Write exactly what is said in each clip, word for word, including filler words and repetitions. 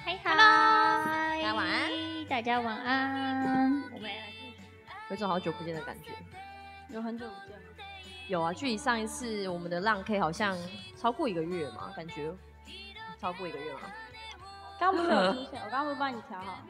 嗨嗨，大家晚安， 大家晚安。我们有种好久不见的感觉。 有很久不见吗？ 有啊，距离上一次我们的浪 K 好像超过一个月嘛，感觉超过一个月吗？ 刚刚不是有出现？我刚刚不是帮你调好？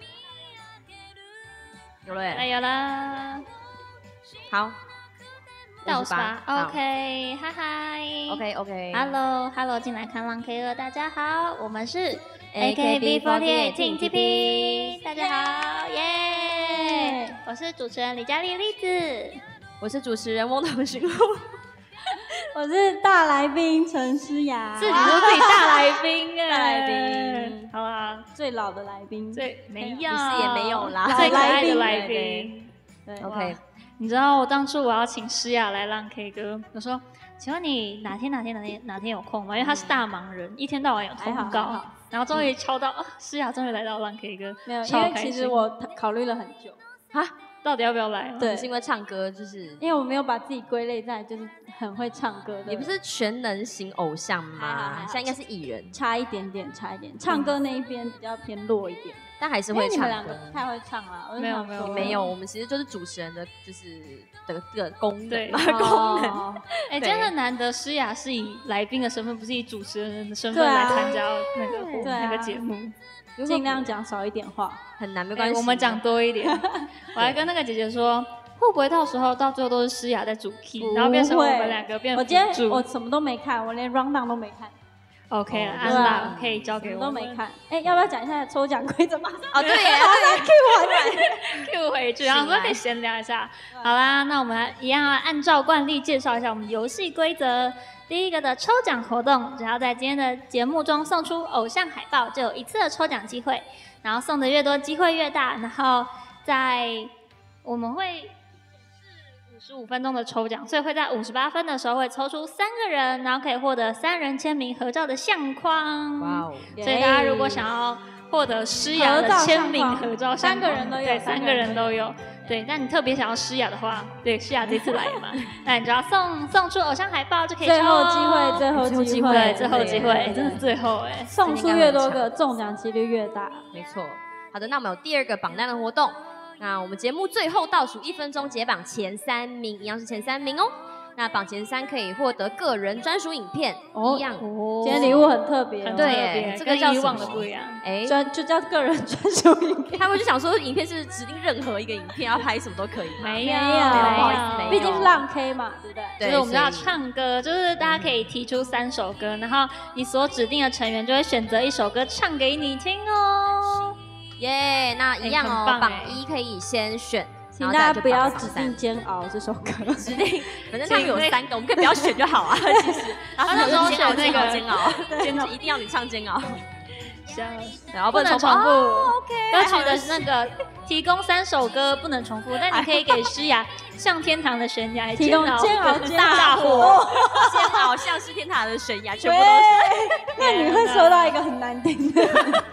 有了耶、 哎有了， 好， 到十八 ，OK， 嗨嗨 ，OK OK， Hello Hello， 进来看浪 K 二，大家好，我们是 A K B四十八 Team T P， 大家好，耶！我是主持人李佳丽栗子， 我是主持人翁同勋， 我是大来宾陈诗雅， 自己说自己大来宾哎， 大来宾， 好啦， 最老的来宾， 最没有， 你是也没有啦， 最可爱的来宾。 对 OK， 你知道我当初我要请诗雅来浪 K 歌，我说，请问你哪天哪天哪天哪天有空吗？因为他是大忙人，一天到晚有通告，然后终于敲到，啊，诗雅终于来到浪 K 歌， 没有，因为其实我考虑了很久， 哈， 到底要不要来？ 对， 是因为唱歌就是， 因为我没有把自己归类在就是很会唱歌的， 你不是全能型偶像吗？现在应该是艺人， 差一点点，差一点，唱歌那一边比较偏弱一点。 但还是会唱歌。 你们两个不太会唱啦， 没有没有没有，我们其实就是主持人的就是的这个功能， 对功能。 哎，真的难得诗雅是以来宾的身份，不是以主持人的身份来参加那个那个节目， 尽量讲少一点话， 很难，没关系， 我们讲多一点。我还跟那个姐姐说，会不会到时候到最后都是诗雅在主 key， 然后变成我们两个变辅助？ 我今天我什么都没看，我连 round down 都没看。 OK 了，安娜可以交给我， 都没看。哎，要不要讲一下抽奖规则？马上哦，对耶， 对 ，Q 回来 ，Q 回去，然后说可以闲聊一下。好啦，那我们一样按照惯例介绍一下我们游戏规则。第一个的抽奖活动，只要在今天的节目中送出偶像海报，就有一次的抽奖机会。然后送的越多，机会越大。然后在我们会五十五分钟的抽奖，所以会在五十八分的时候会抽出三个人，然后可以获得三人签名合照的相框。哇哦！所以大家如果想要获得诗雅的签名合照， 三个人都有， 对，三个人都有。对，那你特别想要诗雅的话，对，诗雅这次来嘛，那你就要送送出偶像海报就可以抽。 最后机会，最后机会， 对，最后机会，真的是最后哎， 送出越多个，中奖几率越大。 没错。好的，那我们有第二个榜单的活动。那我们节目最后倒数一分钟解榜前三名，一样是前三名哦。那榜前三可以获得个人专属影片，一样。 哦，今天礼物很特别， 很特别，这个以往的不一样。 哎，专就叫个人专属影片。 他们就想说，影片是指定任何一个影片，要拍什么都可以。 没有， 没有，毕竟是浪 K 嘛，对不对？ 就是我们要唱歌，就是大家可以提出三首歌，然后你所指定的成员就会选择一首歌唱给你听哦。 耶，那一样哦，榜一可以先选。 请大家不要指定《煎熬》这首歌， 指定，反正他们有三个，我们可以不要选就好啊。其实，然后那时候选那个煎熬，煎熬一定要你唱煎熬， 然后不能重复。歌曲的那个提供三首歌不能重复，但你可以给诗雅《向天堂的悬崖》 提供煎熬大火， 煎熬像是天堂的悬崖，全部都是。 那你会收到一个很难听的。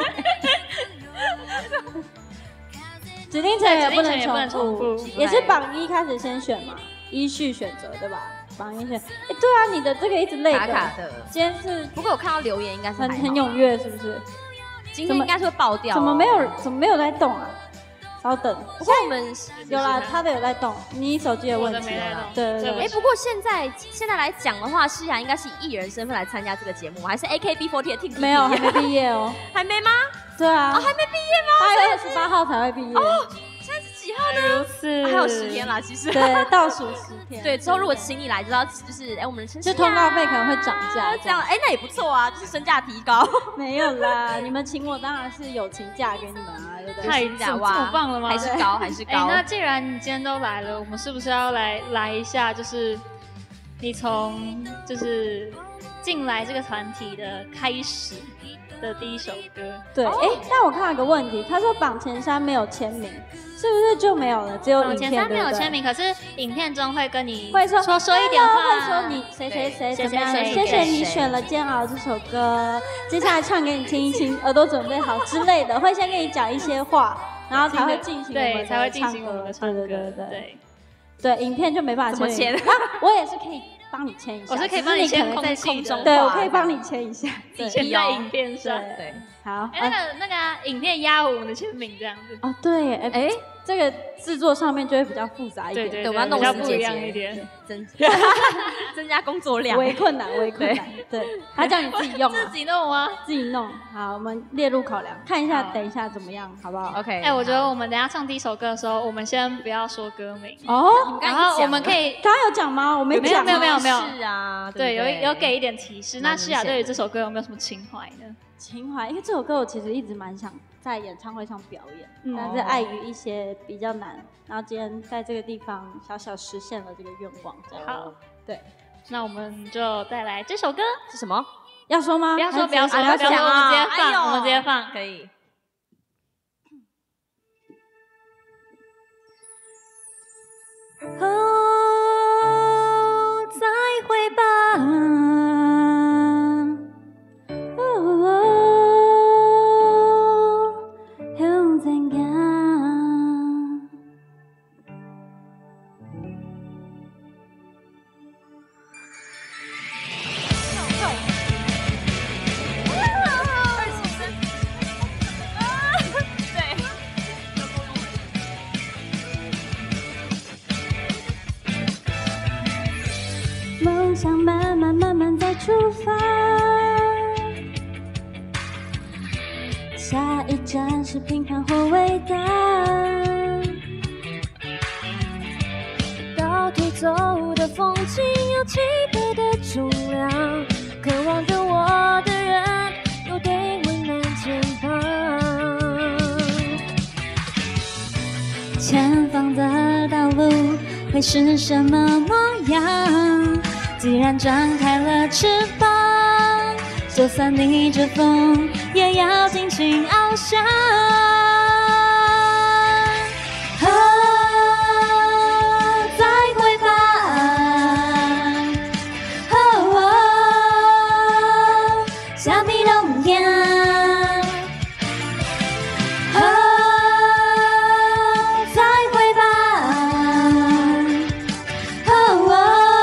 指定成员不能重复，也是榜一开始先选嘛，依序选择对吧？榜一选，哎，对啊，你的这个一直累卡卡的。 今天是， 不过我看到留言应该是很很踊跃，是不是？ 今天应该是会爆掉。 怎么没有？怎么没有在动啊？稍等， 不过我们有啦，他的有在动，你手机有问题了。 对对对。 哎，不过现在现在来讲的话，诗雅应该是以艺人身份来参加这个节目，还是 A K B 四十八 Team？ 没有，还没毕业哦。 还没吗？ 对啊。 哦，还没毕业吗？ 八月二十八号才会毕业。 哦，现在是几号呢？ 是还有十天啦，其实。 对，倒数十天。 对，之后如果请你来，就要就是哎，我们就通告费可能会涨价， 这样哎，那也不错啊，就是身价提高。 没有啦，你们请我当然是友情价给你们啊，对不对？ 太这么棒了吗？ 还是高，还是高。 哎，那既然你今天都来了，我们是不是要来来一下？就是你从就是进来这个团体的开始的第一首歌。 对，哎、哦，但我看到一个问题，他说榜前三没有签名，是不是就没有了？只有影片， 榜前三没有签名，可是影片中会跟你会说说说一点话， 会说你谁谁谁怎么样的，谢谢你选了《煎熬》这首歌，接下来唱给你听一听，耳朵准备好之类的，会先跟你讲一些话，然后才会进行对，才会进行我们的唱歌， 对对对对。 对，影片就没办法怎么签？ 我也是可以帮你牵一下。 我是可以帮你牵在空空中， 对，我可以帮你牵一下， 牵在影片上。 对，好。 哎，那个那个影片压我们的签名这样子。 哦，对，哎，这个制作上面就会比较复杂一点， 对对， 我们要弄死姐姐一点， 增增加工作量， 微困难，微困难。对，他叫你自己用， 自己弄吗？ 自己弄。好，我们列入考量，看一下等一下怎么样，好不好 ？OK。 哎，我觉得我们等下唱第一首歌的时候，我们先不要说歌名哦， 然后我们可以刚刚有讲吗？我没讲， 没有没有没有是啊， 对，有有给一点提示。那诗雅对于这首歌有没有什么情怀呢？ 情怀，因为这首歌我其实一直蛮想在演唱会上表演，嗯、但是碍于一些比较难，然后今天在这个地方小小实现了这个愿望。 好， 对， 那我们就带来这首歌是什么？ 要说吗？ 不要说，不要说， 不要说，我们直接放， 哎、 我们直接放， 可以。 哦，再会吧。梦想慢慢慢慢在出发，下一站是平凡或伟大，倒退走的风景有几倍的重量，渴望着我的人有对温暖肩膀，前方的道路会是什么模样？既然张开了翅膀，就算逆着风，也要尽情翱翔。啊，再会吧，哦哦，啥咪拢惊。啊，再会吧，哦哦。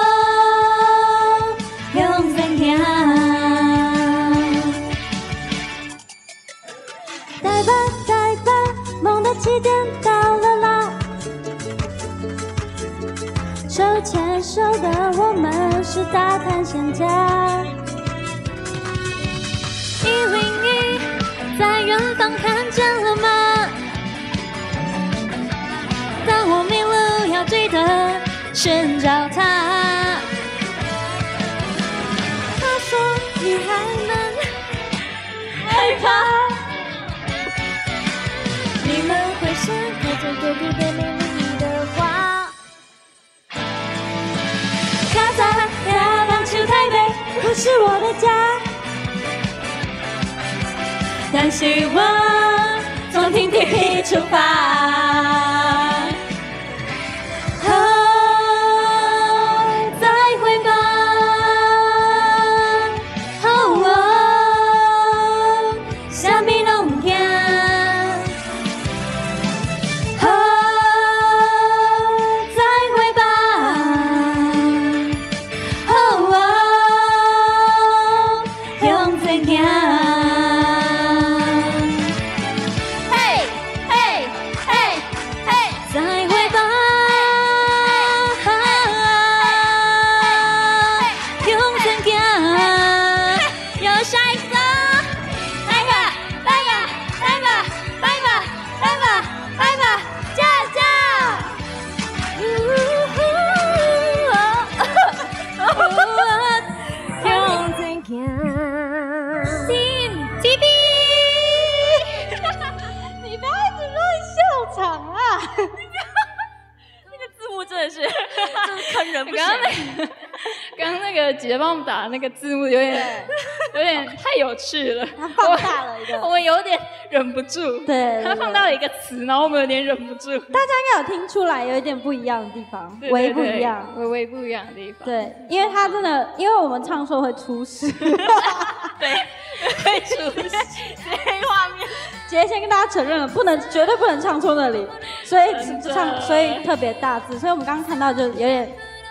带吧带吧，梦的起点到了啦！手牵手的我们是大探险家。一零一，在远方看见了吗？当我迷路，要记得寻找它。他说女孩们害怕。你们会盛开最特别的美丽的花，嘎达嘎棒球台北不是我的家，但希望从停地出发。哦，再会吧，哦哦，啥咪拢惊。 刚刚那个姐姐帮我们打的那个字幕有点有点太有趣了， 它放大了一个， 我们有点忍不住。 对， 它放大了一个词，然后我们有点忍不住。 大家应该有听出来，有一点不一样的地方，微不一样， 微微不一样的地方。 对，因为它真的，因为我们唱错会出事。 对，会出事。这画面， 姐姐先跟大家承认了，不能，绝对不能唱错那里，所以唱，所以特别大字，所以我们刚刚看到就有点。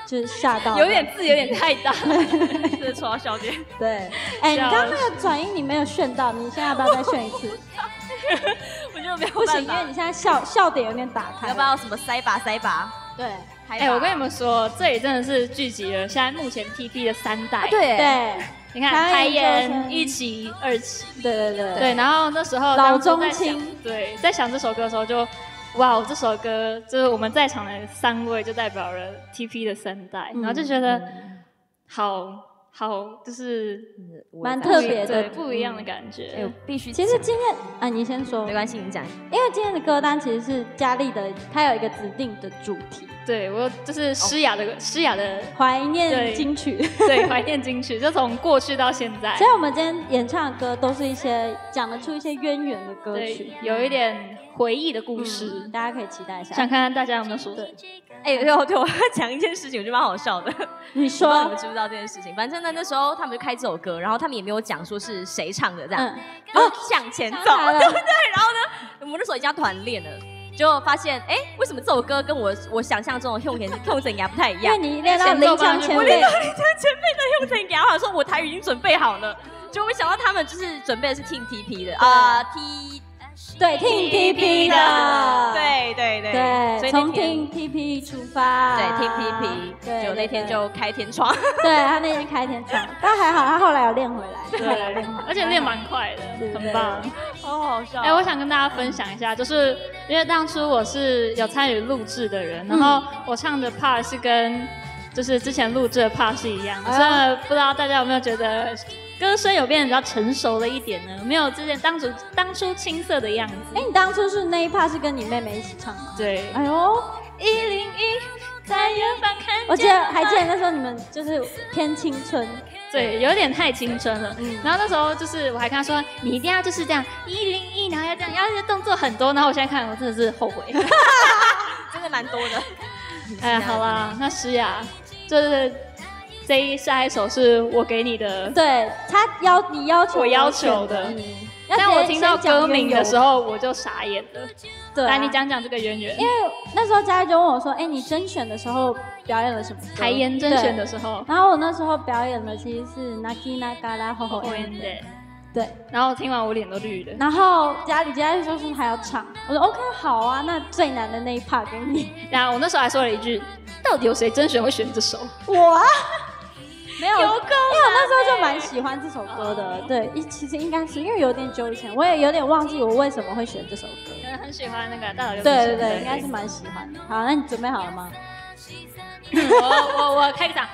就是吓到， 有点字有点太大， 真的戳到笑点。 对，哎、欸，你刚刚那个转音你没有炫到，你现在要不要再炫一次？ 我觉得没有不行，因为你现在笑笑点有点打开。 要不要什么塞把塞把？ 对， 哎、欸，我跟你们说，这里真的是聚集了现在目前 T P 的三代。 啊、对对， 你看开研一期、二期， 对对对对。然后那时候老中青， 对，在想这首歌的时候就。哇，这首歌就是我们在场的三位，就代表了 T P 的三代，嗯、然后就觉得、嗯、好好，就是蛮特别的， 不一样的感觉。 哎、嗯，必须。 其实今天啊，你先说， 没关系，你讲。 因为今天的歌单其实是嘉丽的，它有一个指定的主题。 对，我就是诗雅的诗雅的怀念金曲， 对，怀念金曲，就从过去到现在。 所以我们今天演唱的歌都是一些讲得出一些渊源的歌曲， 有一点回忆的故事、 嗯，大家可以期待一下。 想看看大家有没有说？ 对， 哎、欸，对，我要讲一件事情，我觉得蛮好笑的。 你说， 不知道你们知不知道这件事情？反正呢，那时候他们就开这首歌，然后他们也没有讲说是谁唱的，这样，嗯、就向前走，对不对？然后呢，我们那时候已经团练了。就发现，哎、欸，为什么这首歌跟我我想象中的用田用怎牙不太一样？ 因为你练到林强前辈， 我练到林强前辈的用怎牙，好像说我台语已经准备好了，就没想到他们就是准备的是听 T P 的啊 ，T 对听 T P 的， 对对对对，从听 T P 出发， 对听 T P， 对，就那天就开天窗， 对他那天开天窗，但还好他后来有练回来， 对，练回来，而且练蛮快的，很棒。 好好笑！ 哎、欸，我想跟大家分享一下，就是因为当初我是有参与录制的人，然后我唱的 part 是跟就是之前录制的 part 是一样的，所以不知道大家有没有觉得歌声有变得比较成熟了一点呢？没有之前当初当初青涩的样子。 哎、欸，你当初是那一 part 是跟你妹妹一起唱吗？ 对。 哎呦， 一零一在远方看见。 我记得还记得那时候你们就是偏青春。 对，有点太青春了。嗯，然后那时候就是我还跟他说，你一定要就是这样一零一，然后要这样，要这动作很多。然后我现在看，我真的是后悔， 真的蛮多的。 哎，好啦，那诗雅，就是这一下一首是我给你的， 对他要你要求我要求的。嗯，但我听到歌名的时候，我就傻眼了。对、啊，来你讲讲这个渊源。 因为那时候嘉义就问我说：“哎、欸，你甄选的时候表演了什么歌？” 台研甄选的时候， 然后我那时候表演的其实是 Naki Nagara Ho Ho Ende。对， 然后听完我脸都绿了。 然后家里家里说是还要唱，我说 OK 好啊，那最难的那一 part 给你。 然后我那时候还说了一句：“到底有谁甄选会选这首？” 我啊。没有， 有够，因为我那时候就蛮喜欢这首歌的，对，其实应该是因为有点久以前，我也有点忘记我为什么会选这首歌。 可能很喜欢那个大岛优。 对对对，应该是蛮喜欢的。好，那你准备好了吗？ 我我我开个场。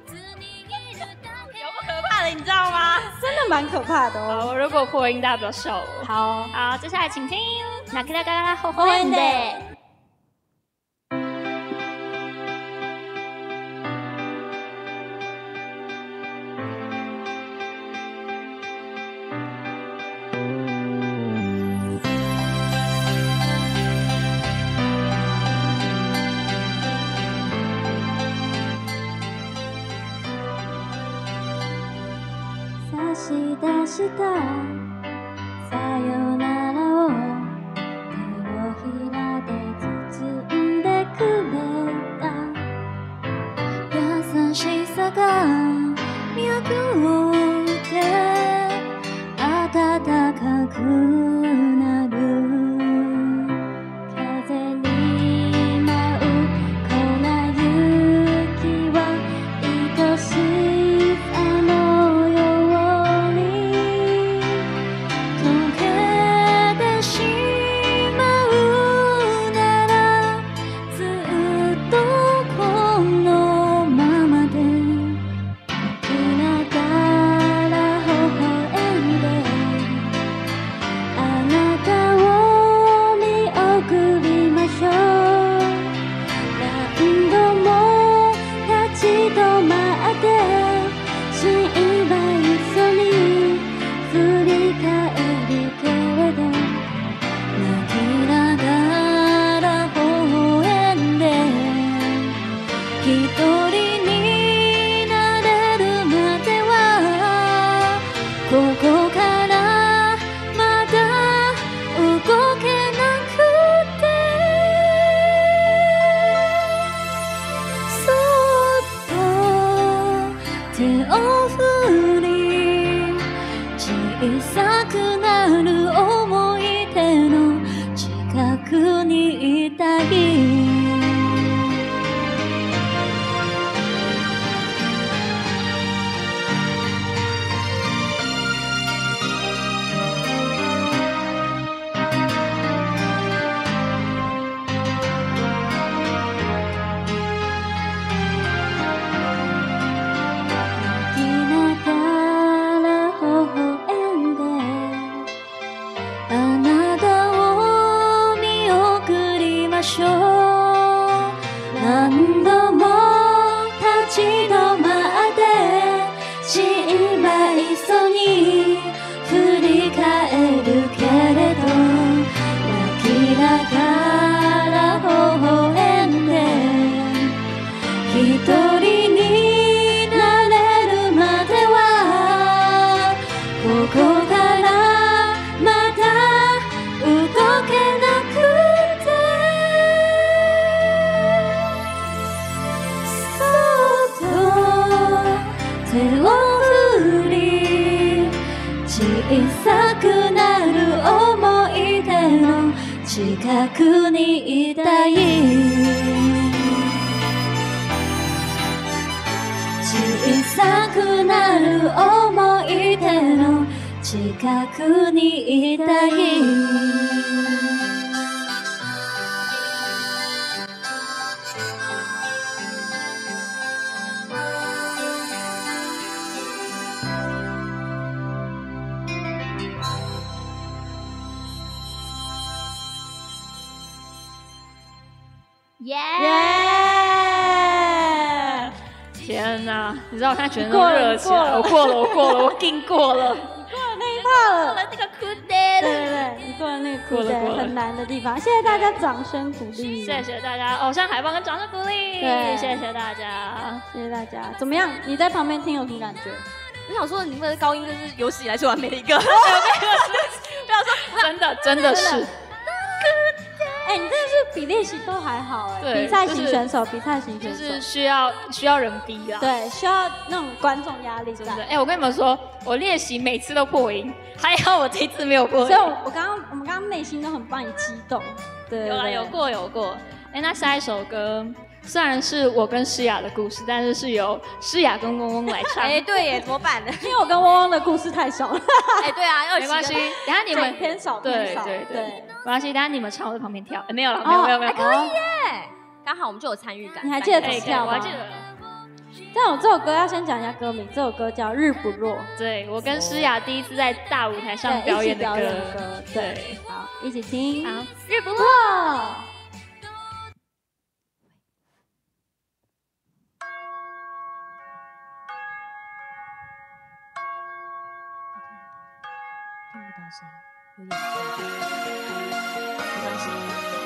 有不可怕的，你知道吗？ 真的蛮可怕的哦。 好，如果破音，大家不要笑我。 好， 好，接下来请听。那给大家后后面的。差し出したさよならを手のひらで包んでくれた優しさが脈を打って暖かくなる風に舞う粉雪は愛しさの暖ふり小さくなる思い出の近くにいたい何度も立ち止まって心配そうに振り返るけれど泣きながら微笑んで一人になれるまではここからまた動けなくてそっと手を振り小さくなる思い出の近くにいたい小さくなる思い出の近くにいたい耶！天哪！你知道我现在全身都热起来，我过了，我过了，我经过了， 过了那一趴了， 过了那个哭点。 对对对，你过了那个哭点很难的地方，谢谢大家掌声鼓励， 谢谢大家偶像海报跟掌声鼓励， 对， 谢谢大家， 谢谢大家。怎么样？你在旁边听有什么感觉？ 我想说，你们的高音真是有史以来最完美的一个。我想说，真的真的是。 哎、欸，你真的是比练习都还好哎、欸，比赛型选手，比赛型选手就是需要需要人逼啦， 对，需要那种观众压力在。 哎、欸，我跟你们说，我练习每次都破音，还好我这一次没有破音， 所以我我刚刚我们刚刚内心都很帮你激动，对， 有啦，有过有过。哎、欸，那下一首歌虽然是我跟诗雅的故事，但是是由诗雅跟嗡嗡来唱。 哎、欸，对耶，怎么办呢？ 因为我跟嗡嗡的故事太少了。 哎、欸，对啊，要没关系，等下你们偏少偏少，对对对， 没关系，等下你们唱，我在旁边跳。欸、没有了，没有、哦、没有没有， 还可以耶，刚好我们就有参与感。 你还记得怎么跳吗？ 我还记得。 但我这首歌要先讲一下歌名，这首歌叫《日不落》。 对，我跟诗雅第一次在大舞台上表演的歌。 歌对，好，一起听。 好，日不落。 听不到声音，有点没关系。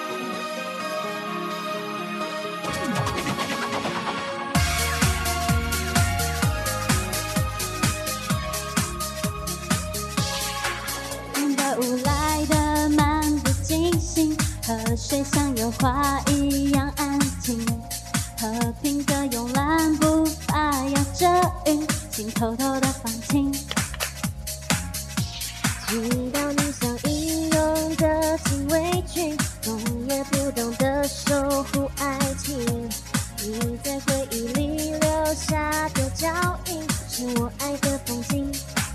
的雾来得漫不经心，河水像油画一样安静，和平的慵懒步伐摇着云，心偷偷的放晴。 知道你像英勇的禁卫军，懂也不懂得守护爱情。你在回忆里留下的脚印，是我爱的风景。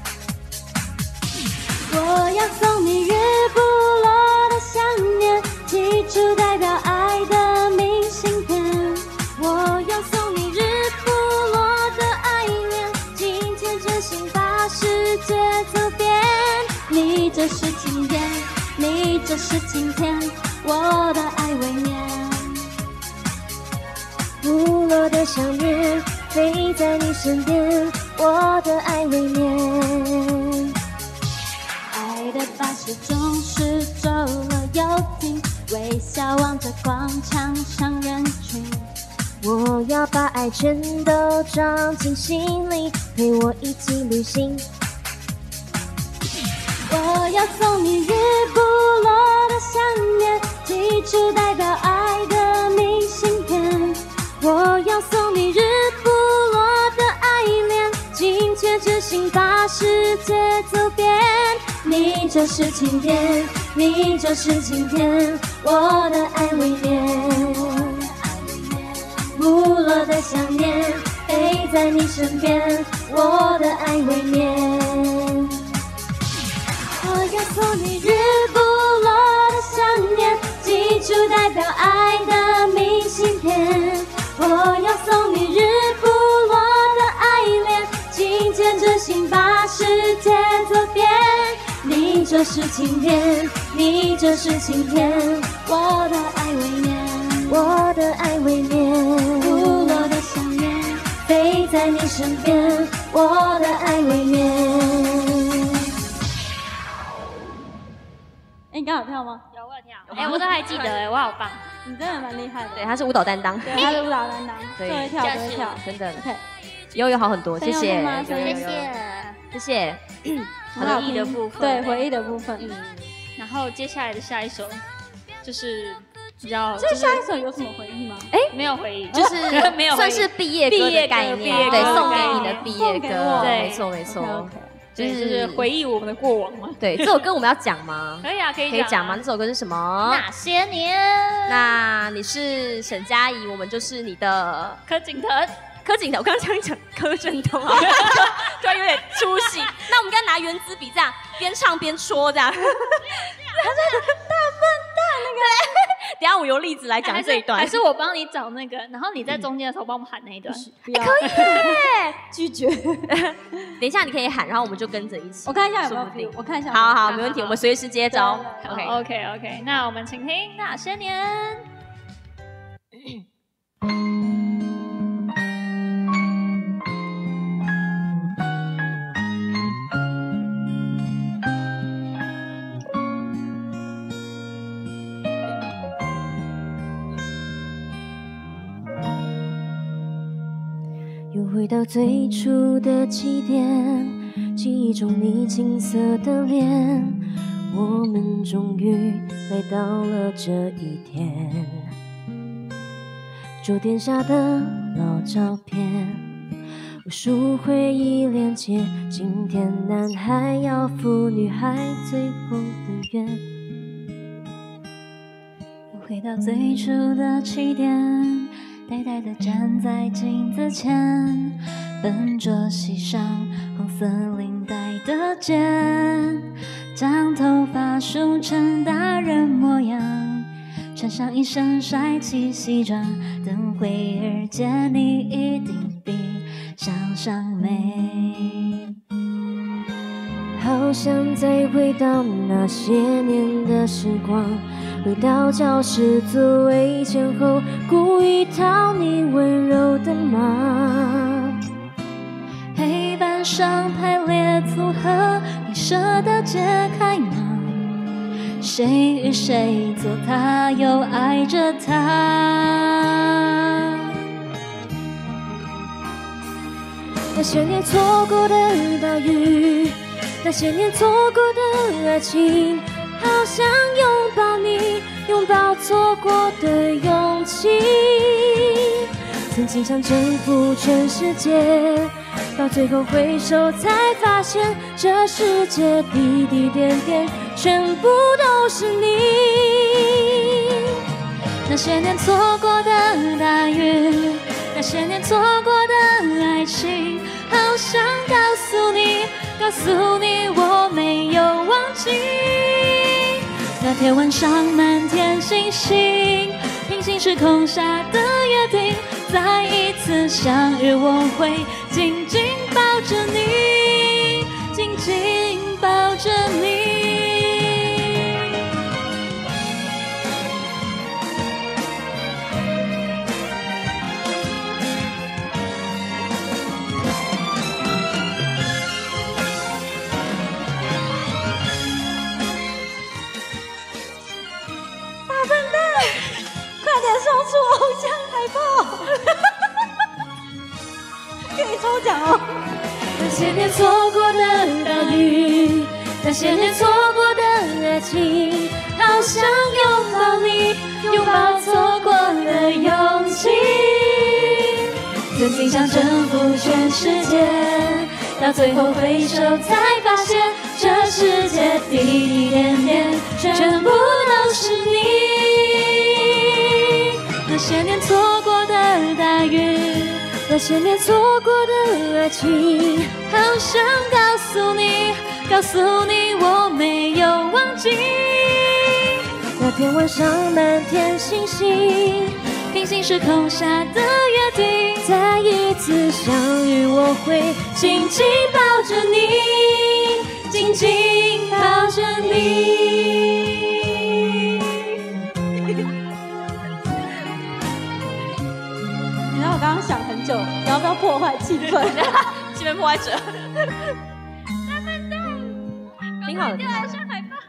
我要送你日不落的想念，寄出代表爱的明信片。我要送你日不落的爱恋，今天真心把世界走遍。你这是晴天，你这是晴天，我的爱未眠。 不落的想念，飞在你身边，我的爱未眠。 爱的巴士总是走了又停，微笑望着广场上人群。 我要把爱全都装进心里，陪我一起旅行。 我要送你日不落的想念，寄出代表爱的明信片。我要送你日不落的爱恋，今天借着心把世界走遍。你就是晴天，你就是晴天，我的爱未眠。不落的想念，陪在你身边，我的爱未眠。我要送你日不落的想念，寄出代表爱的明信片。我要送你日不落的爱恋，紧牵着心把世界走遍。你就是晴天，你就是晴天，我的爱未眠，我的爱未眠。不落的想念，陪在你身边，我的爱未眠。 哎，你刚好跳吗？ 有我有跳，哎，我都还记得哎，我好棒， 你真的蛮厉害的。 对，他是舞蹈担当， 对，他是舞蹈担当， 对， 会跳，会跳， 真的。 OK， 以后有好很多，谢谢， 谢谢， 谢谢。 回忆的部分， 对，回忆的部分。嗯， 然后接下来的下一首就是比较， 这下一首有什么回忆吗？ 哎，没有回忆， 就是没有算是毕业歌的概念，对，送给你的毕业歌， 对， 没错没错。 就是回忆我们的过往吗？ 对，这首歌我们要讲吗？ 可以啊，可以可以讲吗？这首歌是什么？ 那些年。 那你是沈佳宜，我们就是你的柯景腾。 柯景腾，我刚刚讲讲柯震东啊，突然有点出戏。那我们刚拿原子笔这样边唱边戳这样。他是大笨蛋那个。 等一下我由例子来讲这一段， 还是我帮你找那个，然后你在中间的时候帮我们喊那一段。 不要，可以耶，拒绝。 等一下你可以喊，然后我们就跟着一起。 我看一下有没有 feel，我看一下。 好好，没问题，我们随时接招。 OK OK OK， 那我们请听那些年。 又回到最初的起点，记忆中你青涩的脸，我们终于来到了这一天。桌垫下的老照片，无数回忆连接，今天男孩要赴女孩最后的约。 又回到最初的起点，呆呆地站在镜子前，笨拙系上红色领带的结，将头发梳成大人模样，穿上一身帅气西装，等会儿见你一定比想象美。 好想再回到那些年的时光，回到教室座位前后，故意讨你温柔的骂。 黑板上排列组合，你舍得解开吗？谁与谁做他，又爱着他？ 那些年错过的大雨，那些年错过的爱情，好想拥抱你，拥抱错过的勇气。曾经想征服全世界，到最后回首才发现，这世界滴滴点点全部都是你。 那些年错过的大雨，那些年错过的爱情，好想告诉你，告诉你我没有忘记。那天晚上满天星星，平行时空下的约定，再一次相遇我会紧紧抱着你，紧紧抱着你。 送出偶像海报，可以抽奖哦！那些年错过的大雨，那些年错过的爱情，好想拥抱你，拥抱错过的勇气。曾经想征服全世界， 到最后回首才发现，这世界滴滴点点，全部都是你。那些年错过的大雨，那些年错过的爱情，好想告诉你，告诉你我没有忘记。 那天晚上满天星星， 平行时空下的约定， 再一次相遇，我会紧紧抱着你，紧紧抱着你。你知道我刚刚想很久，你要不要破坏气氛？ 气氛破坏者。挺好的，挺好的。 上海报。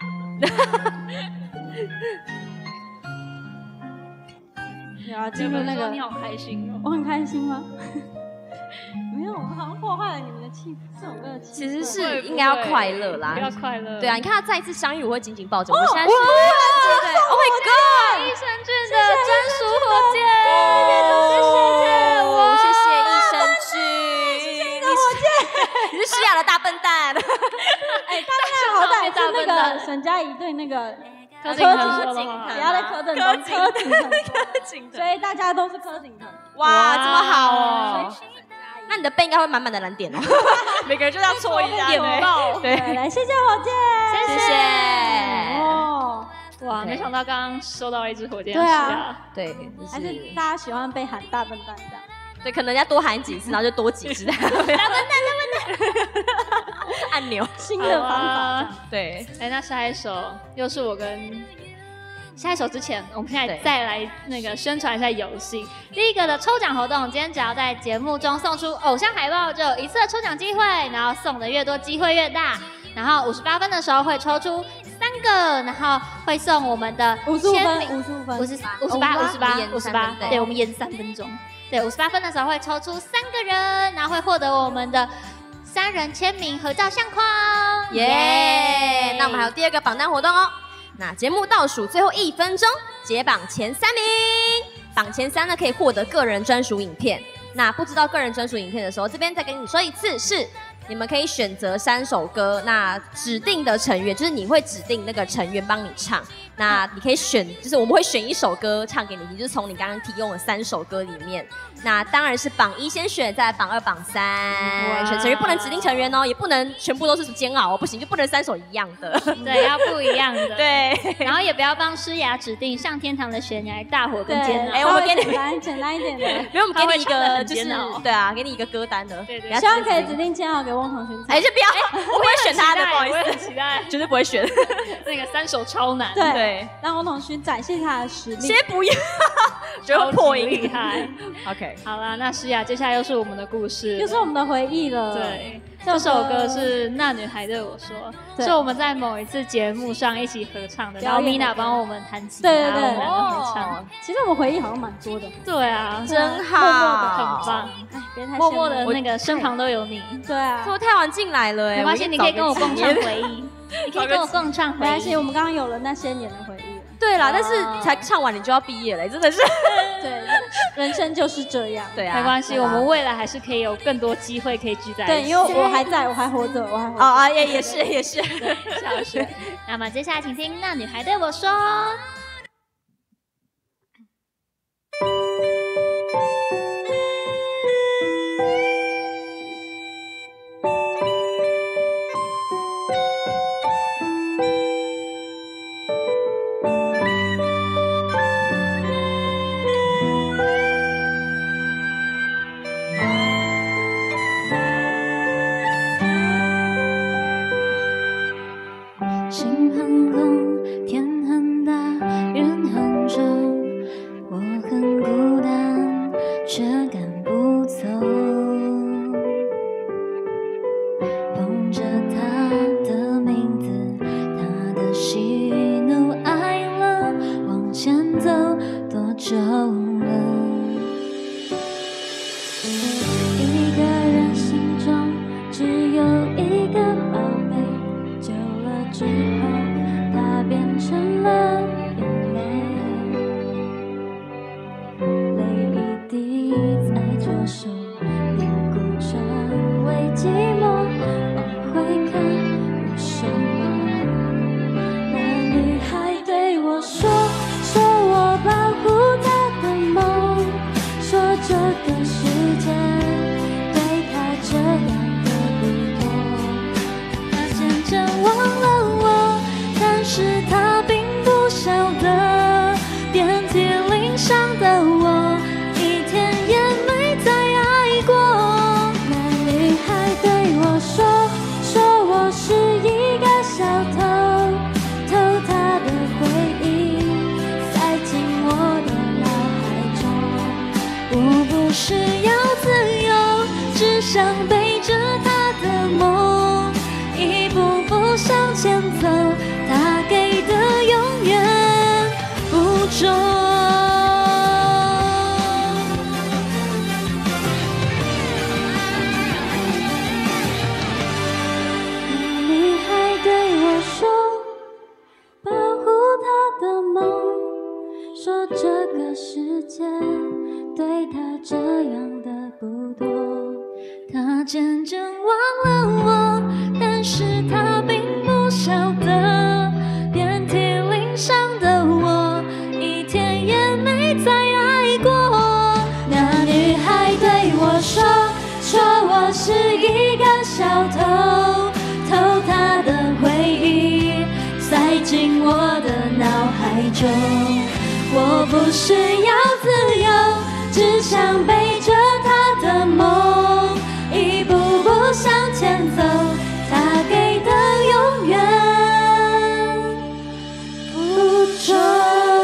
然后进入那个， 你好开心哦！ 我很开心吗？没有，我好像破坏了你们的气这首歌的气氛。 其实是应该要快乐啦， 要快乐。 对啊，你看他再一次相遇，我会紧紧抱着。我们现在是， 对 ，Oh my God， 益生菌的专属火箭， 哇，谢谢益生菌，谢谢你的火箭，你是诗雅的大笨蛋。 哎，他那个好歹是那个沈佳宜对那个。 柯景腾， 不要再柯景腾，柯景腾， 柯景腾， 所以大家都是柯景腾。 哇，这么好哦！那你的背应该会满满的蓝点哦，每个人就这样搓一下， 点爆。 对，来，谢谢火箭， 谢谢。 哦， 哇，没想到刚刚收到一支火箭。 对啊， 对， 还是大家喜欢被喊大笨蛋这样。 对，可能要多喊几次，然后就多几支。大笨蛋，大笨蛋，按钮， 新的方法。 对， 哎，那下一首又是我跟下一首之前，我们现在再来那个宣传一下游戏。第一个的抽奖活动，今天只要在节目中送出偶像海报，就有一次的抽奖机会，然后送的越多，机会越大。然后五十八分的时候会抽出三个，然后会送我们的五十五分，五十五分， 五十五十八，五十八，五十八，对，我们延三分钟。对，五十八分的时候会抽出三个人，然后会获得我们的三人签名合照相框。 耶！那我们还有第二个榜单活动哦。那节目倒数最后一分钟，解榜前三名，榜前三呢可以获得个人专属影片。那不知道个人专属影片的时候，这边再跟你说一次是。你们可以选择三首歌，那指定的成员就是你会指定那个成员帮你唱，那你可以选，就是我们会选一首歌唱给你听，就是从你刚刚提供的三首歌里面，那当然是榜一先选，再来榜二、榜三，选成员不能指定成员哦，也不能全部都是煎熬哦，不行，就不能三首一样的， 对，要不一样的， 对， 然后也不要帮诗雅指定上天堂的悬崖、大火跟煎熬， 哎，我们给你简单简单一点的， 没有，我们给你一个就是对啊，给你一个歌单的， 对对， 希望可以指定煎熬给翁同学唱， 哎，就不要，我不会选他的，不好意思， 我也很期待， 绝对不会选， 那个三首超难， 对，让翁同学展现他的实力， 先不要，觉得破音厉害 ，OK， 好啦，那诗雅接下来又是我们的故事， 又是我们的回忆了， 对。这首歌是那女孩对我说，是我们在某一次节目上一起合唱的，然后 Mina 帮我们弹吉他， 对对对， 我们两个合唱。 其实我们回忆好像蛮多的。 对啊， 真好， 默默的很棒。 哎，别太默默的那个身旁都有你。 对啊， 我太晚进来了哎， 没关系，你可以跟我共唱回忆，你可以跟我共唱回忆。 没关系，我们刚刚有了那些年的回忆。 对啦，但是才唱完你就要毕业了，真的是。 对，人生就是这样。 对啊， 没关系，我们未来还是可以有更多机会可以聚在一起。 对，因为我还在，我还活着，我还活着。 啊啊，也也是也是。 笑死。那么接下来请听《那女孩对我说》。 心很空，天很大，人很重，我很孤单，却赶不走。捧着他的名字，他的喜怒哀乐，往前走多久了？一个人心中只有一个宝贝。久了之后，它变成了眼泪，泪一滴在左手，凝固成为寂寞。 渐渐忘了我，但是他并不晓得，遍体鳞伤的我，一天也没再爱过。那女孩对我说，说我是一个小偷，偷她的回忆，塞进我的脑海中。我不是要自由，只想背着她的梦，一步步向前走，她给的永远不准。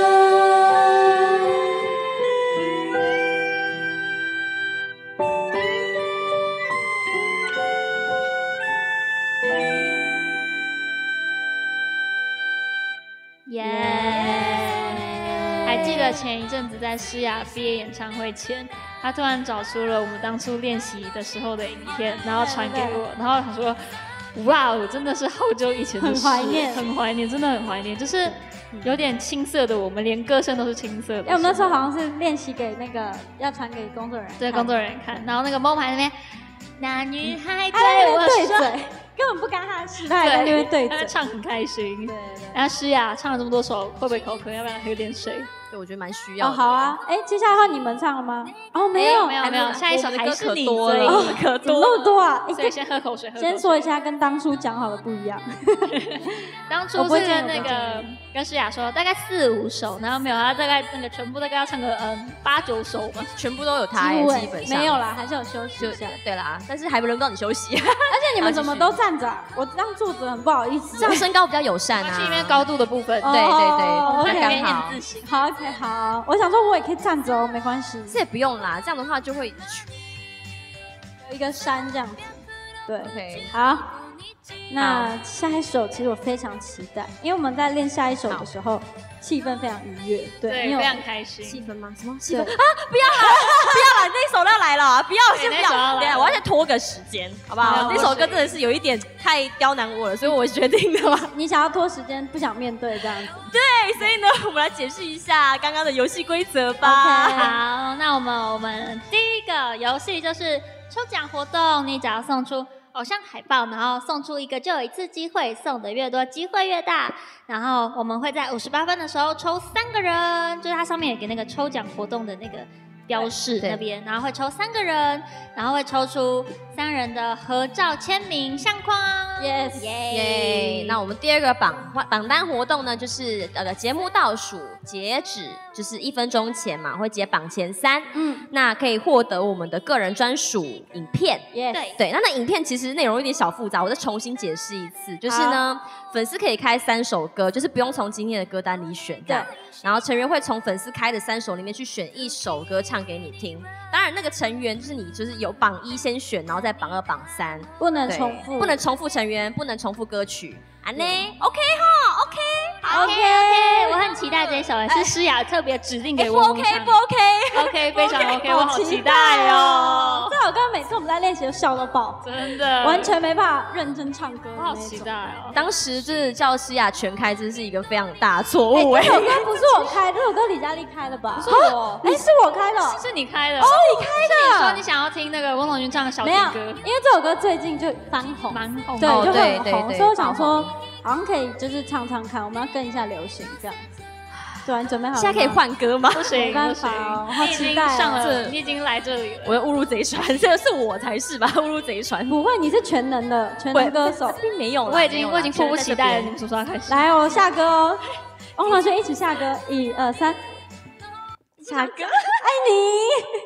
耶、yeah ！还记得前一阵子在诗雅毕业演唱会前，他突然找出了我们当初练习的时候的影片，然后传给我，然后他说：“哇哦，真的是好久以前的事， 很怀念， 很怀念，真的很怀念。”就是有点青涩的我们，连歌声都是青涩的。 哎、欸，我们那时候好像是练习给那个要传给工作人员， 对工作人员看，然后那个猫牌那边，那女孩对我说。 对嘴根本不干他的事，他还在那边对嘴， 他唱很开心。 对对。 然后诗雅唱了这么多首，会不会口渴？要不要喝点水？ 对，我觉得蛮需要的。 哦，好啊。哎，接下来换你们唱了吗？哦，没有， 没有，没有。下一首还是你， 多了， 哦， 可多那么多啊！ 所以先喝口水。 先说一下，跟当初讲好的不一样。 当初是那个跟诗雅说大概四五首，然后没有，他大概那个全部大概要唱个嗯八九首吧， 全部都有他，基本上没有啦，还是有休息一下。 对啦，但是还轮不到你休息。 而且你们怎么都站着？我这样坐着很不好意思。 这样身高比较友善啊。 是因为高度的部分。 对对对， 那刚好。 好 ，OK， 好。我想说我也可以站着哦，没关系。 这也不用啦，这样的话就会有一个山这样子。对 ，OK， 好。那下一首其实我非常期待，因为我们在练下一首的时候，气氛非常愉悦， 对，非常开心。 气氛吗？什么气氛啊？不要啦，不要啦，那首要来了，不要，先不要，对，我要先拖个时间，好不好？那首歌真的是有一点太刁难我了，所以我决定的嘛。 你想要拖时间，不想面对这样子。 对，所以呢，我们来解释一下刚刚的游戏规则吧。 好，那我们我们第一个游戏就是抽奖活动，你只要送出偶像海报，然后送出一个就有一次机会，送的越多机会越大。然后我们会在五十八分的时候抽三个人，就是它上面有给那个抽奖活动的那个标示那边，然后会抽三个人，然后会抽出三人的合照签名相框。 Yes， 耶！那我们第二个榜榜单活动呢，就是呃节目倒数截止，就是一分钟前嘛，会截榜前三。嗯，那可以获得我们的个人专属影片。 Yes， 对对，那那影片其实内容有点小复杂，我再重新解释一次，就是呢，粉丝可以开三首歌，就是不用从今天的歌单里选这样。然后成员会从粉丝开的三首里面去选一首歌唱给你听。当然，那个成员就是你，就是有榜一先选，然后再榜二、榜三， 不能重复， 不能重复成员，不能重复歌曲。啊呢 ，OK 哈 ，OK， 好 ，OK OK， 我很期待这一首，是诗雅特别指定给我们唱。 不 OK， 不 OK， 非常 OK， 我好期待哦。 这首歌每次我们在练习都笑到爆， 真的， 完全没办法认真唱歌。 我好期待哦。 当时就是叫诗雅全开，这是一个非常大的错误。哎， 这首歌不是我开，这首歌李佳丽开的吧？ 不是我， 哎，是我开的， 是你开的。 哦，你开的。 你说你想要听那个翁同君唱的小情歌， 因为这首歌最近就翻红， 蛮红， 对，就很红，所以我想说。好像可以，就是唱唱看，我们要跟一下流行这样子。对，你准备好了吗？ 现在可以换歌吗？ 不行， 没办法哦，好期待上了，你已经来这里了。 我要误入贼船，这个是我才是吧？误入贼船。 不会，你是全能的全能歌手， 并没有。 我已经我已经迫不及待了，你们什么时候开始？ 来，我下歌哦。翁同学一起下歌，一二三， 下歌， 爱你。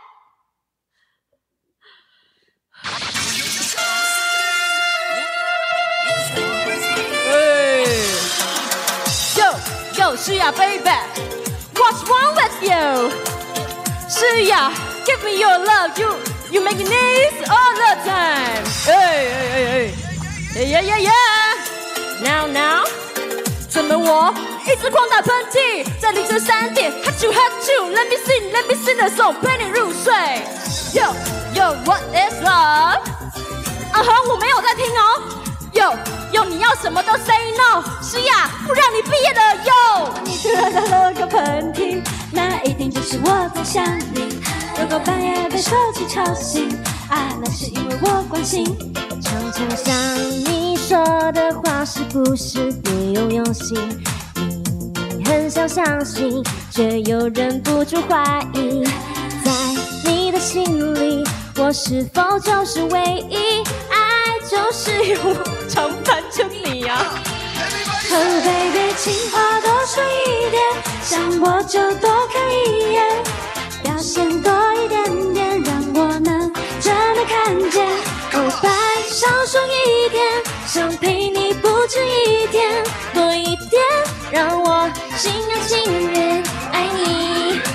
Yo, Shia, baby, what's wrong with you? Shia, give me your love. You, you make this all the time. Hey, hey, hey, hey, yeah, yeah, yeah. Now, now, 怎么我一直狂打喷嚏，在凌晨三点，哈啾哈啾 ，Let me sing, let me sing the song， 陪你入睡。Yo, yo, what is love? 啊哈，我没有在听哦。Yo, yo, 你要什么都 say no， 是呀，不让你毕业的 Yo。 你突然打了个喷嚏，那一定就是我在想你。如果半夜被手机吵醒， 啊，那是因为我关心。 常常想你说的话是不是别有用心？你很想相信，却又忍不住怀疑。在你的心里，我是否就是唯一？爱就是有我常伴着你啊。 Oh baby， 情话多说一点，想我就多看一眼，表现多一点点，让我能真的看见。Oh baby， 少说一点，想陪你不止一天， 多一点，让我心甘情愿爱你。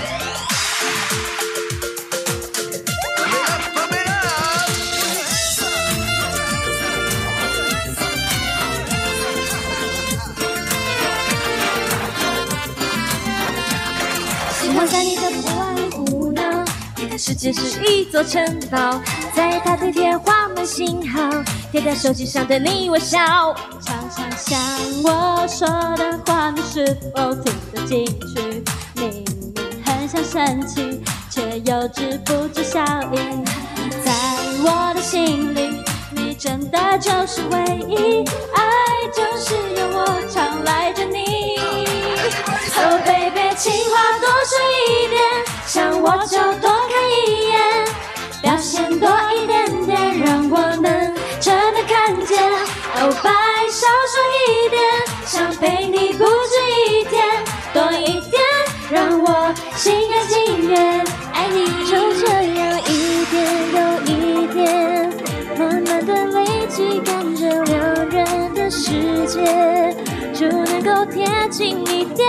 喜欢在你的不安胡闹， 你的世界是一座城堡，在它地铁画满信号，贴在手机上对你微笑。 常常想我说的话，你是否听得进去？明明很想生气，却又止不住笑意。在我的心里，你真的就是唯一，爱就是有我常赖着你。Oh baby， 情话多说一点，想我就多看一眼，表现多一点点，让我能真的看见。Oh baby， 少说一点，想陪你不止一天，多一点，让我心甘情愿爱你。 就这样一点又一点，慢慢的累积，感觉两人的世界就能够贴近一点。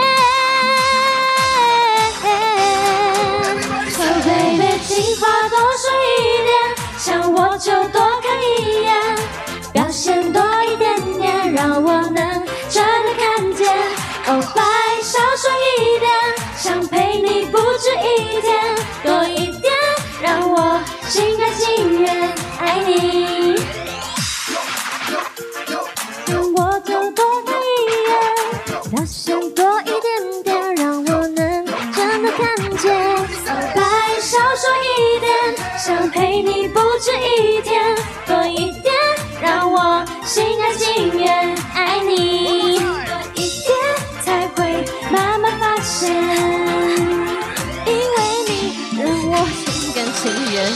Oh baby， 情话多说一点，想我就多看一眼，表现多一点点，让我能真的看见。Oh baby， 少说一点，想陪你不止一天，多一点，让我心甘情愿爱你。 我就多看一眼，表现多一点点，让我能真的看见。 白少说一点，想陪你不止一天，多一点，让我心甘情愿爱你。多一点才会慢慢发现，因为你让我心甘情愿。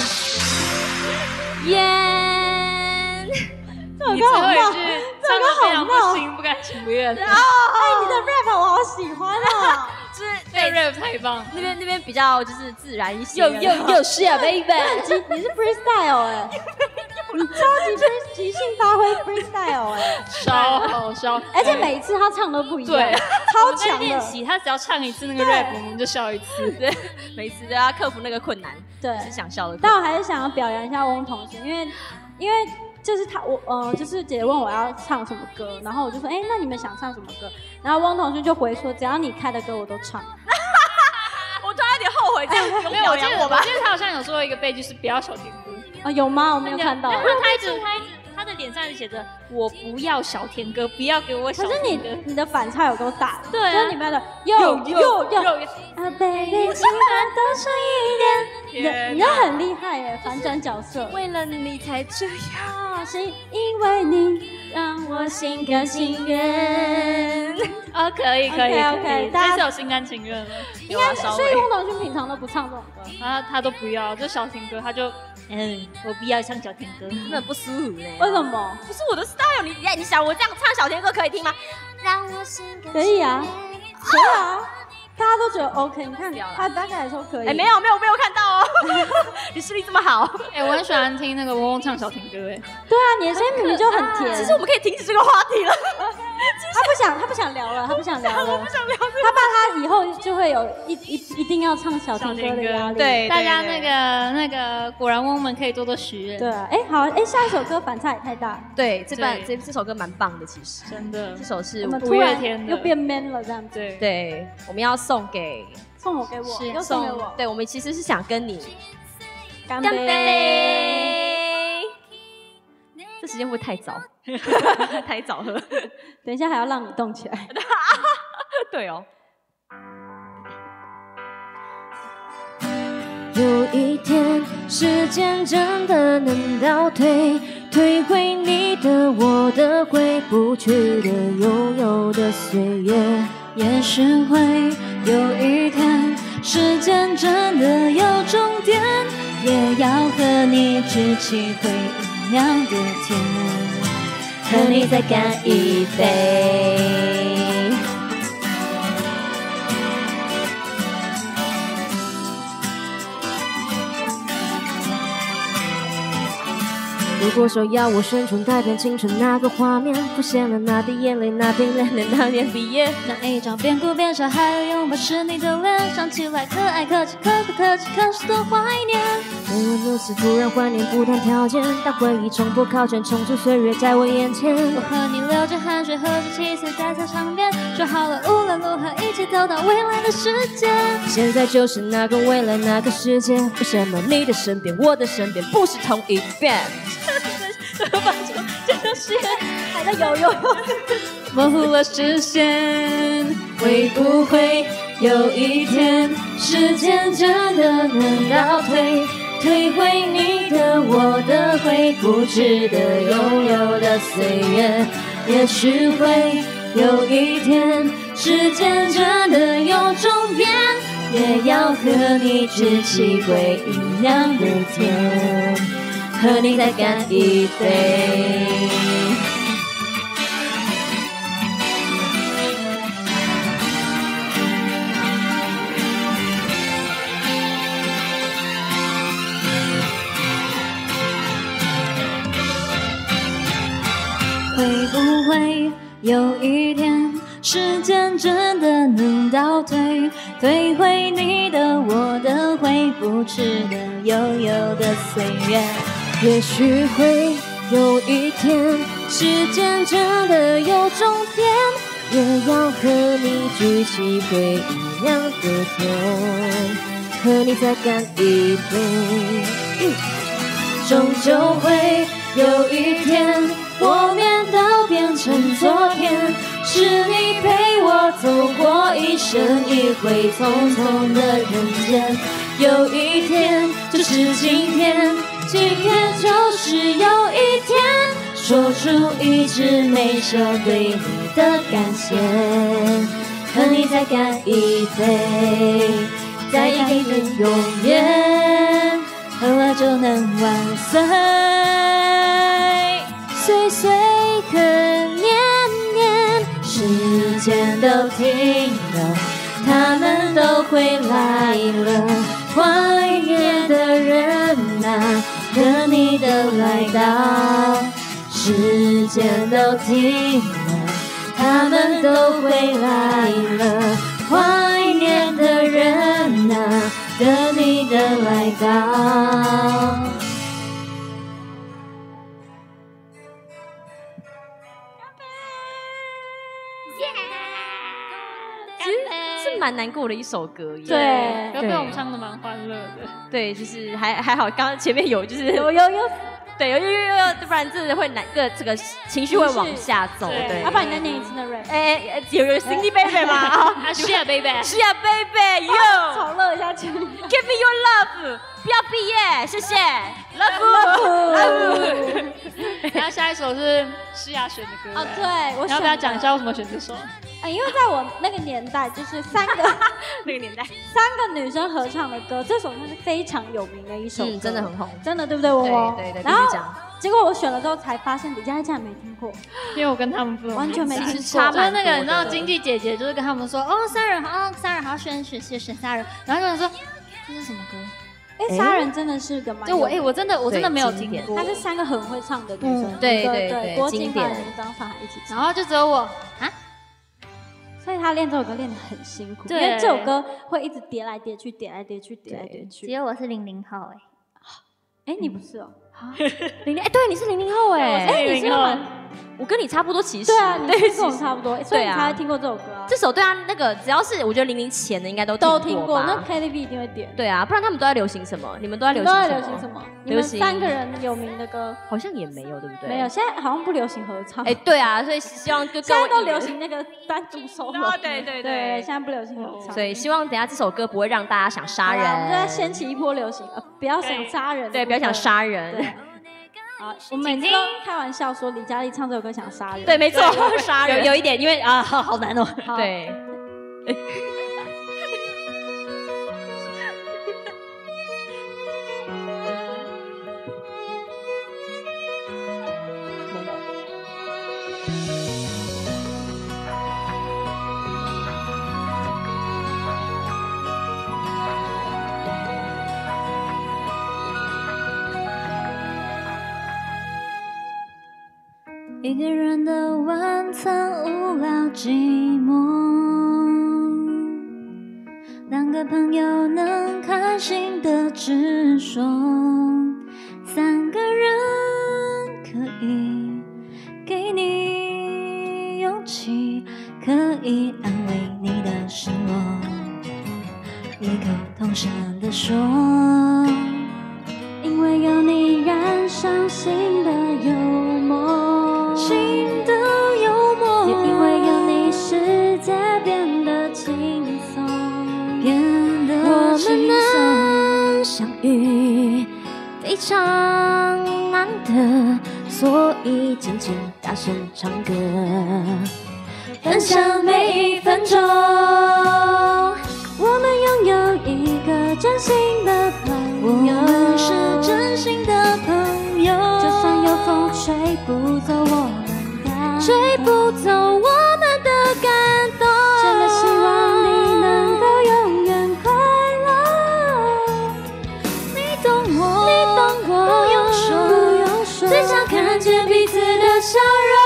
烟。 这首你歌好闹， 最后一句这首歌唱得非常好闹不。心不甘情不愿， 哎，你的 rap 我好喜欢哦。 就是这个 rap 太棒了。 那边那边比较就是自然一些。 又又又是啊，baby！ 你你是 freestyle 哎，你超级 free 即兴发挥 freestyle 哎， 超好笑， 而且每一次他唱都不一样， 对超我在强的。 练习，他只要唱一次那个 rap，我们就笑一次。 对，每次都要克服那个困难， 对， 是想笑的困但难。 我还是想要表扬一下翁同学，因为因为就是他我呃就是姐姐问我要唱什么歌，然后我就说哎、欸、那你们想唱什么歌？然后翁同学就回说只要你开的歌我都唱。 我突然有点后悔这样有没有，我记得表扬我吧我记。得他好像有说一个背句是不要小甜歌， 啊有吗？我没有看到。 然后他一直他一直他的脸上一直写着我不要小甜歌，不要给我小可是你甜歌。 你的反差有够大的， 对啊就是你们的又又又又啊 baby， 情话多说一点，你的天哪你的很厉害耶，反转角色。 为了你才这样。 啊，是因为你让我心甘情愿。 啊，可以可以 OK，OK， 可以， 大家这次有心甘情愿了。 应该稍微所以翁同勋平常都不唱这种歌。 他他都不要，就小甜歌，他就嗯，我不要唱小甜歌。 真的很不舒服呢。 为什么？ 不是我的 style， 你你想我这样唱小甜歌可以听吗？ 让我心甘可以啊情愿可以啊，大家都觉得 OK。你看他大概说可以。 哎，没有没有没有看到哦，你视力这么好。 哎，我很喜欢听那个嗡嗡唱小甜歌，哎， 对啊，你的声音明明就很甜。 其实我们可以停止这个话题了。 他不想，他不想聊了，他不想聊了， 我不想聊这个。 他怕他以后就会有一一一定要唱小甜歌的压力。 对， 大家那个那个果然嗡们可以多多许愿。 对啊，哎好，哎下一首歌反差也太大， 对这版对这这首歌蛮棒的，其实真的这首是五我们突然月天的又变 man 了这样子。 对对我们要送给送我给我， 是又送给我， 对我们其实是想跟你干干杯。 杯。这时间会不会太早？太早喝。 等一下还要让你动起来。 对哦。 有一天时间真的能倒退，退回你的、我的、回不去的、拥有的岁月。 也许会有一天，时间真的有终点，也要和你举起回一样的甜，和你再干一杯。 如果说要我选出改变青春那个画面，浮现了那滴眼泪，那冰冷的那年毕业， 那一张边哭边笑还有拥抱是你的脸，想起来可爱可亲，可不可亲，可是多怀念。 没有如此突然怀念，不谈条件，当回忆冲破考卷，冲出岁月在我眼前。 我和你流着汗水，喝着汽水，在操场边说好了无论如何一起走到未来的世界。 现在就是那个未来那个世界，为什么你的身边我的身边不是同一边？ 发出这个誓言还在游游游， 模糊了视线，会不会有一天，时间真的能倒退，退回你的、我的、回不去的、拥有的岁月？也许会有一天，时间真的有终点，也要和你举起回一样的甜，和你再干一杯。会不会有一天，时间真的能倒退，退回你的、我的、回不去的、悠悠的岁月？ 也许会有一天，时间真的有终点，也要和你举起回一样的甜，和你再干一杯。嗯、 终究会有一天，我们都变成昨天，是你陪我走过一生一回匆匆的人间。有一天，就是今天，今天就是有一天，说出一直没说对你的感谢，和你再干一杯，再干一杯永远，喝了就能万岁。岁岁可年年，时间都停了，他们都回来了。怀念的人啊，和你都来到，时间都停了，他们都回来了。怀念的人啊，和你都来到。 是蛮难过的一首歌耶。 对，有被我们唱的蛮欢乐的。 对，就是还还好，刚刚前面有就是有有有， 对，有有有有，不然真的会难个这个情绪会往下走。对， 要不然你再念一次的 rap。 哎，有有 Cindy Baby 吗？ 啊，是啊 Baby， 是啊 Baby，Yo， 炒热一下情绪 ，Give me your love， 不要毕业，谢谢 ，Love Love。 然后下一首是诗雅选的歌。 哦，对，我你要不要讲一下为什么选这首？ 啊，因为在我那个年代，就是三个那个年代， 三个女生合唱的歌，这首算是非常有名的一首歌， 嗯，真的很红， 真的对不对？我对对对， 然后讲。 结果我选了之后才发现，李佳琦竟然没听过， 因为我跟他们不完全没听过。 就是那个你知道经济姐姐就是跟他们说，哦，杀人好，杀人好，选选选选杀人，然后就想说这是什么歌？ 哎，杀人真的是个蛮…… 就我哎，我真的我真的没有听过。 她是三个很会唱的女生， 对对对，郭靖凡、张韶涵一起唱， 然后就只有我啊。 所以他练这首歌练得很辛苦，因对， 为这首歌会一直叠来叠去，叠来叠去，叠来叠去。 只有我是零零后哎， 哎，你不是哦？ 零零哎，对，你是零零后哎， 哎，你是蛮我跟你差不多，其实对啊，你对跟我差不多，所以你才会听过这首歌啊。 这首对啊，那个只要是我觉得零零前的应该都都听过， 听过吧？ 那 K T V 一定会点。 对啊，不然他们都在流行什么？你们都在流行什么？ 都在流行什么？你们三个人有名的歌好像也没有，对不对？ 没有，现在好像不流行合唱。 哎，对啊，所以希望就现在都流行那个单独 solo。 对对对，现在不流行合唱。 所以希望等下这首歌不会让大家想杀人。 我们在掀起一波流行，呃，不要想杀人。 对，不要想杀人。 好，我们每次都开玩笑说李佳丽唱这首歌想杀人。 对，没错，杀人有有一点，因为啊，好好难哦。 对。 一个人的晚餐无聊寂寞，两个朋友能开心的直说，三个人可以给你勇气，可以安慰你的失落，异口同声地说，因为有你燃烧心的幽默，心的幽默，也因为有你世界变得轻松，变得轻松。我们能相遇非常难得，所以尽情大声唱歌，分享每一分钟。我们拥有一个真心的朋友，我们是真心的朋友，就算有风吹不走我们的，吹不走我们的感动，真的希望你能够永远快乐。你懂我，你懂我，不用说，不用说，只想看见彼此的笑容。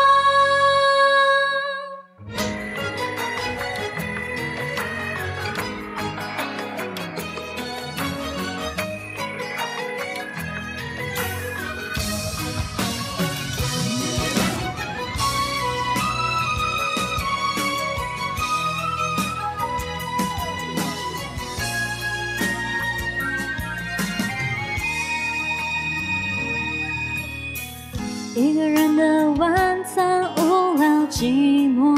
一个人的晚餐无聊寂寞，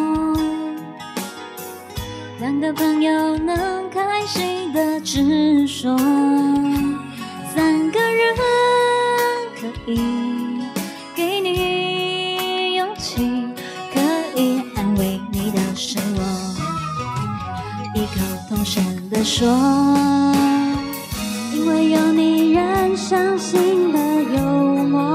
两个朋友能开心的直说，三个人可以给你勇气，可以安慰你的失落，异口同声地说，因为有你燃烧心的幽默，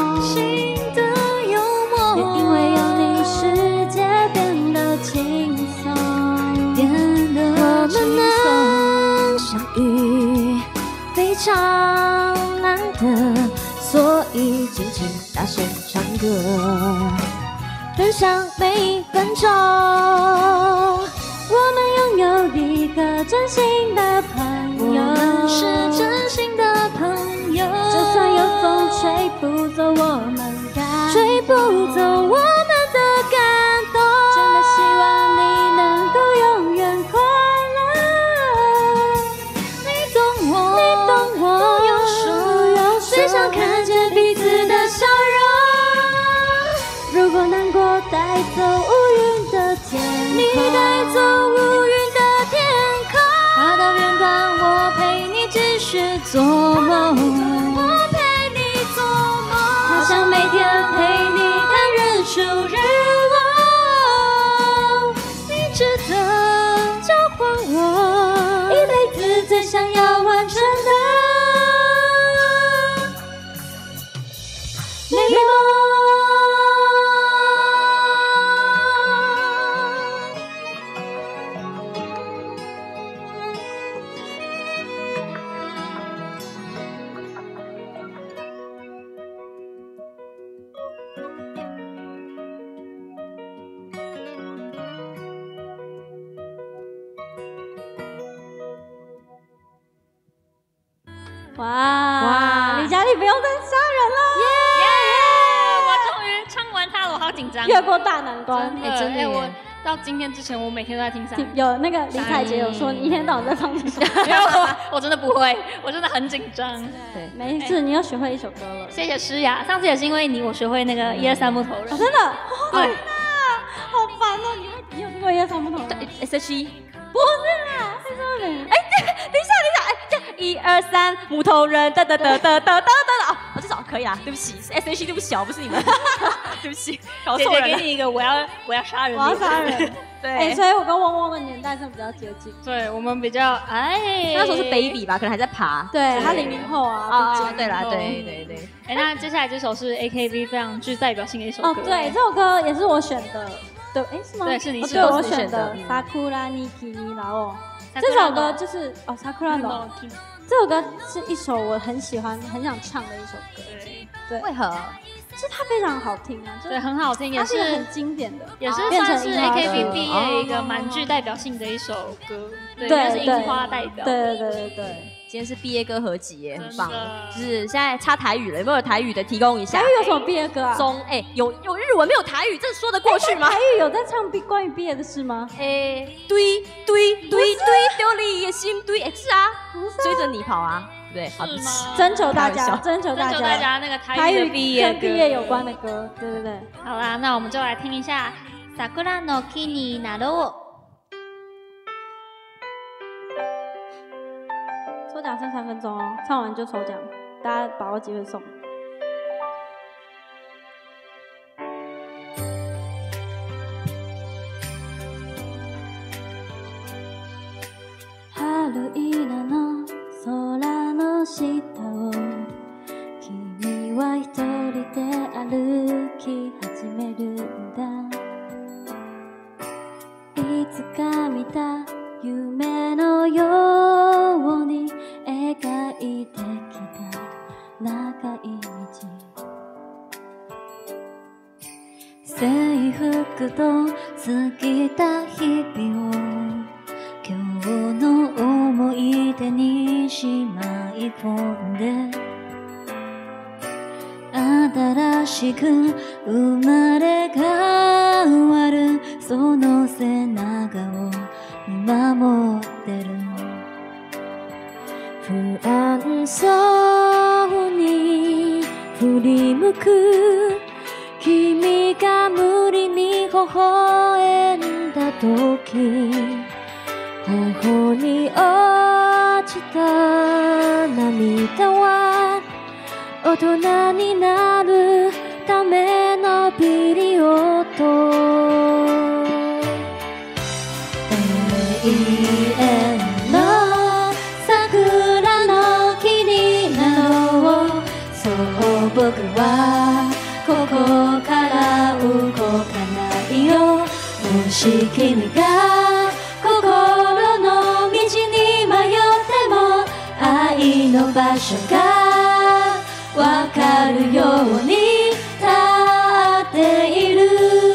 非常难得，所以尽情大声唱歌，分享每一分钟。我们拥有一个真心的朋友，我们是真心的朋友，就算有风吹不走我们的，吹不走我们的感动，真的希望你能够永远快乐。你懂我，你懂我，不用说，只想看见彼此的笑容。如果难过带走乌云的天空，你带走乌云的天空，划到远方，我陪你继续做梦，我陪你做梦，好想每天陪你看日出日落，你值得交换我一辈子最想要完成的美梦。 哇哇！李佳丽不用再杀人了， 耶！我终于唱紧张， 越过大难关。 哎，真的，我到今天之前，我每天都在听山。 有那个林采洁有说，你一天到晚在放这首歌。 没有，我我真的不会，我真的很紧张。 对，没事，你又学会一首歌了。 谢谢诗雅，上次也是因为你，我学会那个一二三木头人。 真的？对啊，好烦哦！你会你有听过一二三木头人 ？S H E。 不是啦，是什么？ 哎，等一下，等一下，哎，这一二三，木头人，哒哒哒哒哒哒哒。哦，这首可以啦，对不起 ，S H E， 对不起，不是你们，对不起，搞错人了。 姐姐给你一个，我要我要杀人， 我要杀人。 对， 哎，所以我跟汪汪的年代上比较接近。 对，我们比较哎， 那时候是 baby 吧，可能还在爬。 对，他零零后啊。 啊，对啦，对对对。 哎，那接下来这首是 A K B 非常具代表性的一首歌。 哦，对，这首歌也是我选的。对，哎，是吗？ 对，是你对我选的《Sakura ni Kimi na o》。这首歌就是哦，《Sakura no》。这首歌是一首我很喜欢、很想唱的一首歌。 对，为何？ 是它非常好听啊， 对，很好听，也是很经典的， 也是算是 A K B 毕业一个蛮具代表性的一首歌。对，是樱花代表。 对对对对对。 今天是毕业歌合集耶，很棒。就是现在插台语了，有没有台语的提供一下？ 台语有什么毕业歌啊？ 中哎，有有日文没有台语，这说得过去吗？ 台语有在唱毕关于毕业的事吗？ 哎，堆堆堆堆丢你的心堆，哎是啊，追着你跑啊，对，好是吗？ 征求大家，征求大家， 大家那个台语毕业跟毕业有关的歌，对对对。 好啦，那我们就来听一下《Sakura no Kini na ro》。 抽奖剩三分钟哦，唱完就抽奖，大家把握机会送。春色の空の下を君は一人で歩き始めるんだ。いつか見た夢のように描いてきた長い道、制服と過ぎた日々を今日の思い出にしまい込んで、新しく生まれ変わるその背中を見守ってる。不安そうに振り向く君が無理に微笑んだ時、頬に落ちた涙は大人になるためのピリオド。永遠の桜の木になろう。そう僕はここから動かないよ。もし君が心の道に迷っても愛の場所がわかるように立っている。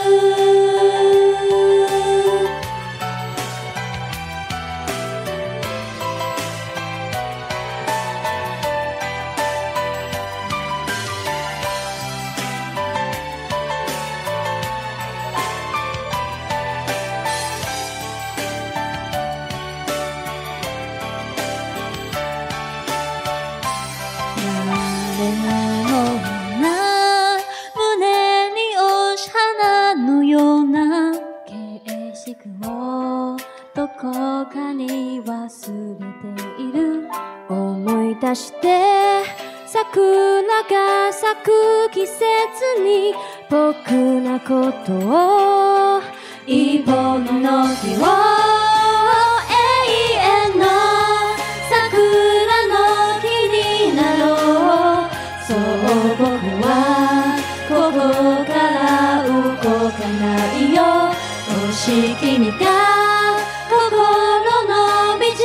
どこかに忘れている。思い出して桜が咲く季節に僕のことを一本の木を永遠の桜の木になろう。そう僕はここから動かないよ。もし君が心の道に迷って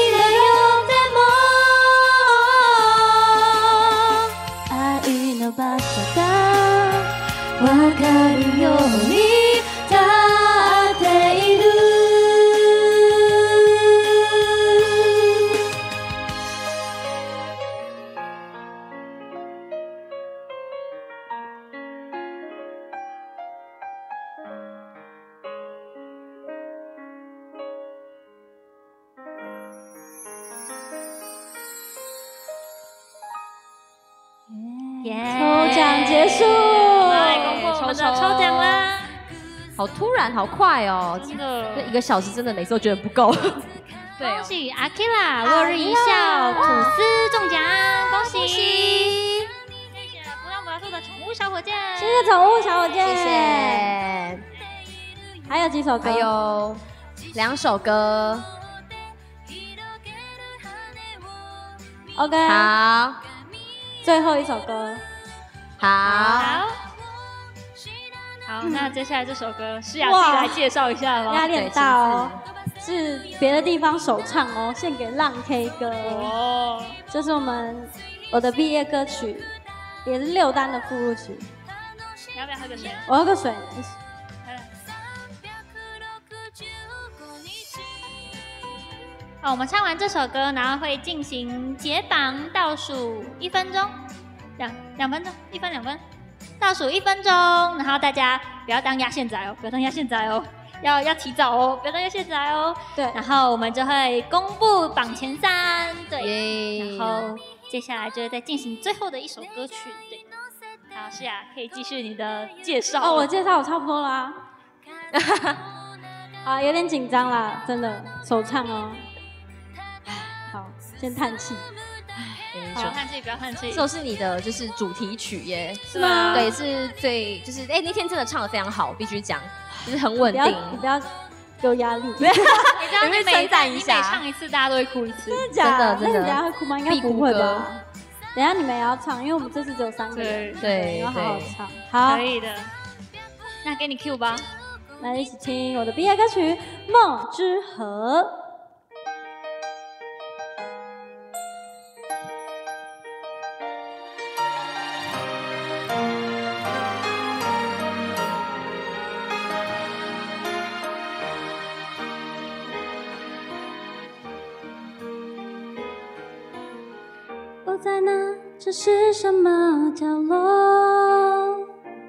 も愛の場所がわかるように立っている。 奖结束， 来公布我们的抽奖啦！ 好突然，好快哦！ 真的， 这一个小时真的每次都觉得不够。对、哦， 恭喜阿 Kira 落日一笑吐司中奖，恭喜！谢谢不让不要兔的宠物小火箭， 谢谢宠物小火箭， 谢谢。 还有几首歌？ 还有两首歌。 OK， 好， 最后一首歌。 好， 好，好，那接下来这首歌诗雅自己来介绍一下吧。 压力很大哦，是别的地方首唱哦，献给浪 K 歌哦，这是我们我的毕业歌曲，也是六单的附录曲。 你要不要喝个水？ 我喝个水。 好，我们唱完这首歌，然后会进行解绑，倒数一分钟，两两分钟，一分两分，倒数一分钟，然后大家不要当压线仔哦，不要当压线仔哦，要要提早哦，不要当压线仔哦。 对， 然后我们就会公布榜前三，对，然后接下来就会再进行最后的一首歌曲，对。好，诗雅可以继续你的介绍哦，我介绍我差不多啦。啊，有点紧张啦，真的首唱哦。好，先叹气。 不要叹气，不要叹气。 这首是你的就是主题曲耶， 是吗？ 对，是最就是哎、欸、那天真的唱得非常好，必须讲，就是很稳定。 你不要给我压力。 你这样你称赞一下， 你每唱一次大家都会哭一次。 真的假的？ 真的真的。 那你等下会哭吗？应该不会吧？等下你们也要唱，因为我们这次只有三个人， 对， 要好好唱。好， 可以的。那给你 Q 吧， 来一起听我的毕业歌曲《梦之河》。我在那，这是什么角落？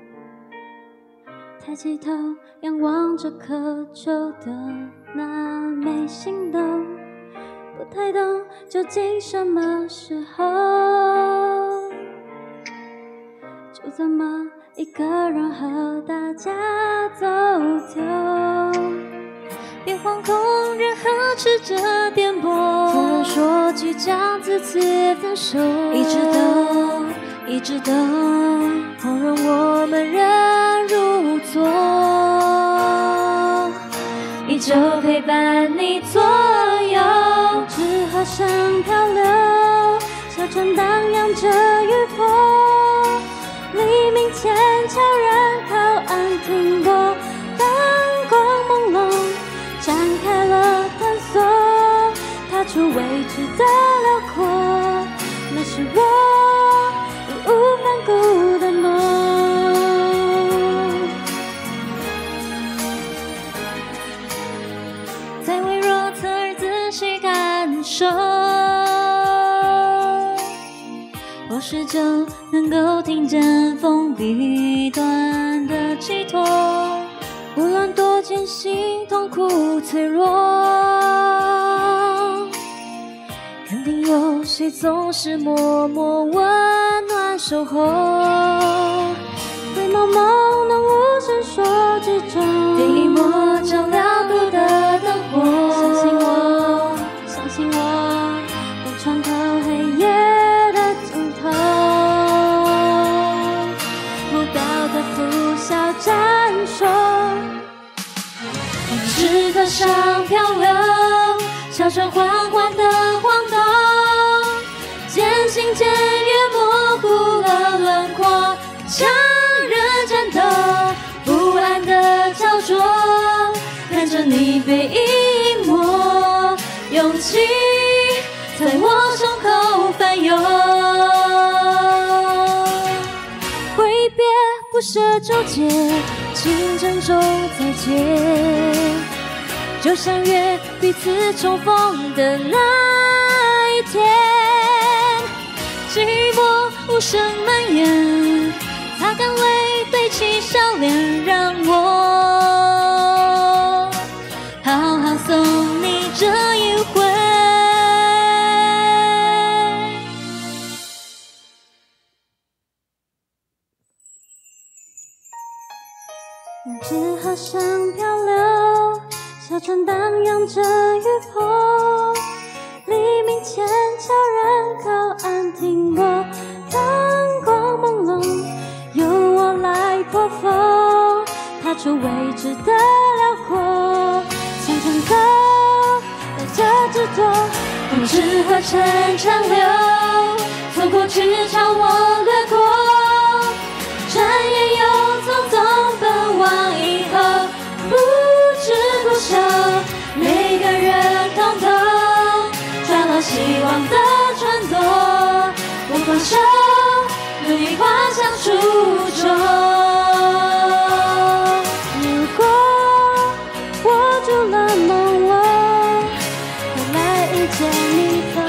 抬起头，仰望着渴求的那枚心动，不太懂究竟什么时候，就这么一个人和大家走丢。别惶恐，任何曲折颠簸，突然说即将自此分手，一直都，一直都，旁人我们仍如昨，依旧陪伴你左右，之河上漂流，小船荡漾着雨波，黎明前悄然靠岸停泊，灯光朦胧。展开了探索，踏出未知的辽阔，那是我义无反顾的梦。再微弱，侧耳仔细感受，或许就能够听见风笔端的寄托。无论多艰辛、痛苦、脆弱，肯定有谁总是默默温暖守候。灰蒙蒙的无声说之中，第一抹照亮路的灯火。相信我，相信我，能穿透黑夜的尽头。舞蹈的拂晓闪烁。石头上漂流，小船缓缓地晃动，渐行渐远，模糊了轮廓。强忍战斗，不安的焦灼，看着你背影没，勇气在我胸口翻涌。挥别不舍纠结，竞争中再见。就像约彼此重逢的那一天，寂寞无声蔓延，擦干泪，对齐笑脸，让我好好送你这一回。 日子好像漂流，小船荡漾着雨波，黎明前悄然靠岸停泊，灯光朦胧，由我来破风，踏出未知的辽阔，层层走，带着执着，风之河潺潺流，错过去朝我掠过，转眼又匆匆奔往以后，不知不休，每个人通通转了希望的船舵，我放手，努力滑向初衷。如果握住了梦，我会来遇见你走。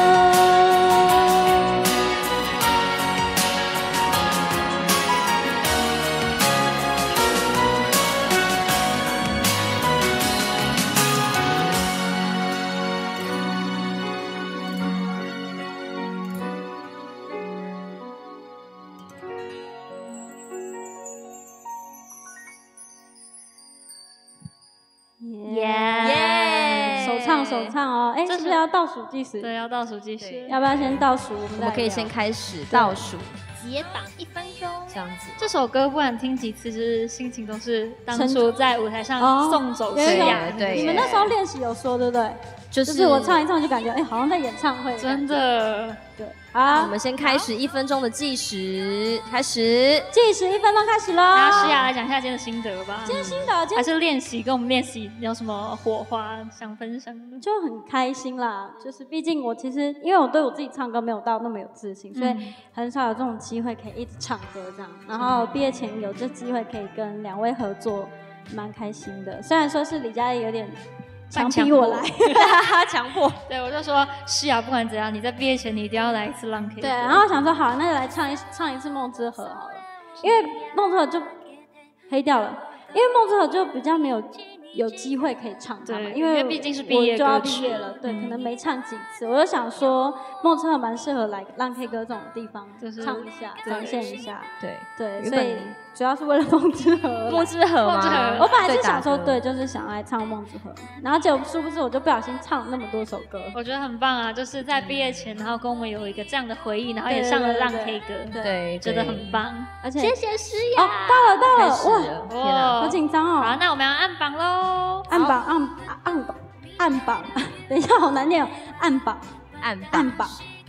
耶！ 手唱手唱哦，哎，是不是要倒数计时？ 对，要倒数计时。 要不要先倒数？我们我们可以先开始倒数， 解绑一分钟， 这样子。 这首歌不管听几次，就是心情都是当初在舞台上送走对诗雅。 对， 你们那时候练习有说对不对？就是我唱一唱就感觉，哎，好像在演唱会。 真的。 对，好， 我们先开始一分钟的计时，开始计时一分钟开始喽。 那诗雅来讲一下今天的心得吧。 今天心得， 还是练习，跟我们练习有什么火花想分享的？ 就很开心啦，就是毕竟我其实因为我对我自己唱歌没有到那么有自信，所以很少有这种机会可以一直唱歌这样。然后毕业前有这机会可以跟两位合作，蛮开心的。虽然说是李佳怡有点强逼我来， 强迫。 对，我就说诗雅，不管怎样，你在毕业前你一定要来一次浪 K。 对，然后想说好，那就来唱一唱一次《梦之河》好了，因为《梦之河》就黑掉了，因为《梦之河》就比较没有有机会可以唱它嘛，因为毕竟是毕业歌曲， 我就要毕业了，对，可能没唱几次，我就想说《梦之河》蛮适合来浪 K 歌这种地方唱一下，展现一下， 对对，所以主要是为了《梦之河》。 梦之河吗？ 我本来是想说，对，就是想来唱《梦之河》，然后结果殊不知我就不小心唱了那么多首歌。 我觉得很棒啊，就是在毕业前，然后跟我们有一个这样的回忆，然后也上了浪 K 歌， 对， 觉得很棒。 而且谢谢诗雅。 哦，到了到了， 哇， 天哪， 好紧张哦。 好，那我们要按榜喽。 按榜按按榜按榜，等一下好难念哦，按榜按按榜。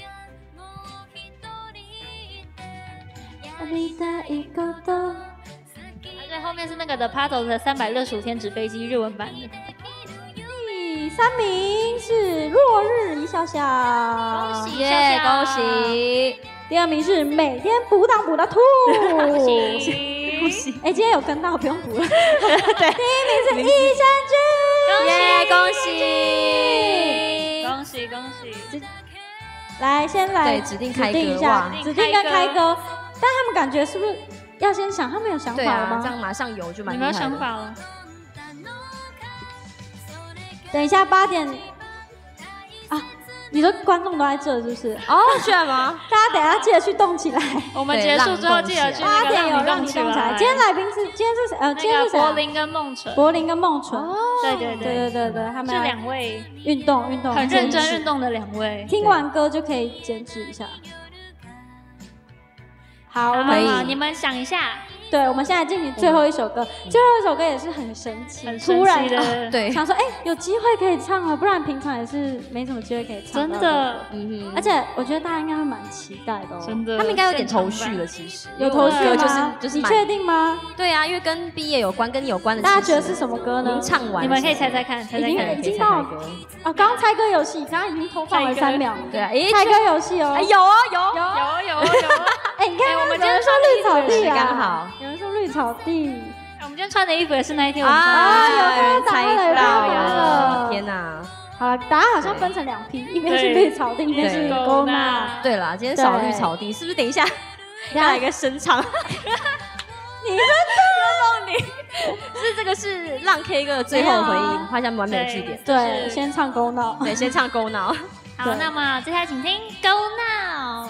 而且后面是那个 The Puddle 的三百六十五天纸飞机日文版的。 第三名是落日一笑笑， 恭喜耶，恭喜！ 第二名是每天补档补的兔， 恭喜恭喜！哎，今天有跟到，不用补了。对，第一名是益生菌， 耶，恭喜！恭喜恭喜！ 来，先来指定开歌一下，指定跟开歌。但他们感觉是不是要先想？他们有想法了吗？ 这样马上有就蛮厉害的。有没有想法了？ 等一下八点啊！你说观众都在这是不是？ 哦，是吗？ 大家等一下记得去动起来。 我们结束之后记得去八点有让你动起来。今天来宾是今天是呃，今天是柏林跟梦纯。 柏林跟梦纯。 哦，对对对对对对，他们是两位运动运动很认真运动的两位。 听完歌就可以减脂一下。好， 可以。你们想一下。 对，我们现在进行最后一首歌，最后一首歌也是很神奇， 很突然的， 对，想说哎，有机会可以唱了，不然平常也是没什么机会可以唱。 真的， 嗯哼，而且我觉得大家应该会蛮期待的哦， 真的， 他们应该有点头绪了，其实有头绪吗？ 就是就是， 你确定吗？ 对啊，因为跟毕业有关，跟你有关的， 大家觉得是什么歌呢？ 已经唱完， 你们可以猜猜看，猜猜看， 已经到啊，刚刚猜歌游戏，刚刚已经偷放了三秒， 对啊， 猜歌游戏哦， 有啊有有有有， 哎，你看我们今天说绿草地啊， 刚好， 有人说绿草地。 我们今天穿的衣服也是那一天我们穿的啊，有人猜到了！ 天哪！ 好了，大家好像分成两批，一边是绿草地，一边是勾娜。 对啦，今天少绿草地，是不是？等一下要来一个声场。 你真的梦你，是这个是浪 K 歌的最后回忆，画下完美的句点。 对，先唱勾闹， 对，先唱勾闹。 好，那么接下来请听勾闹。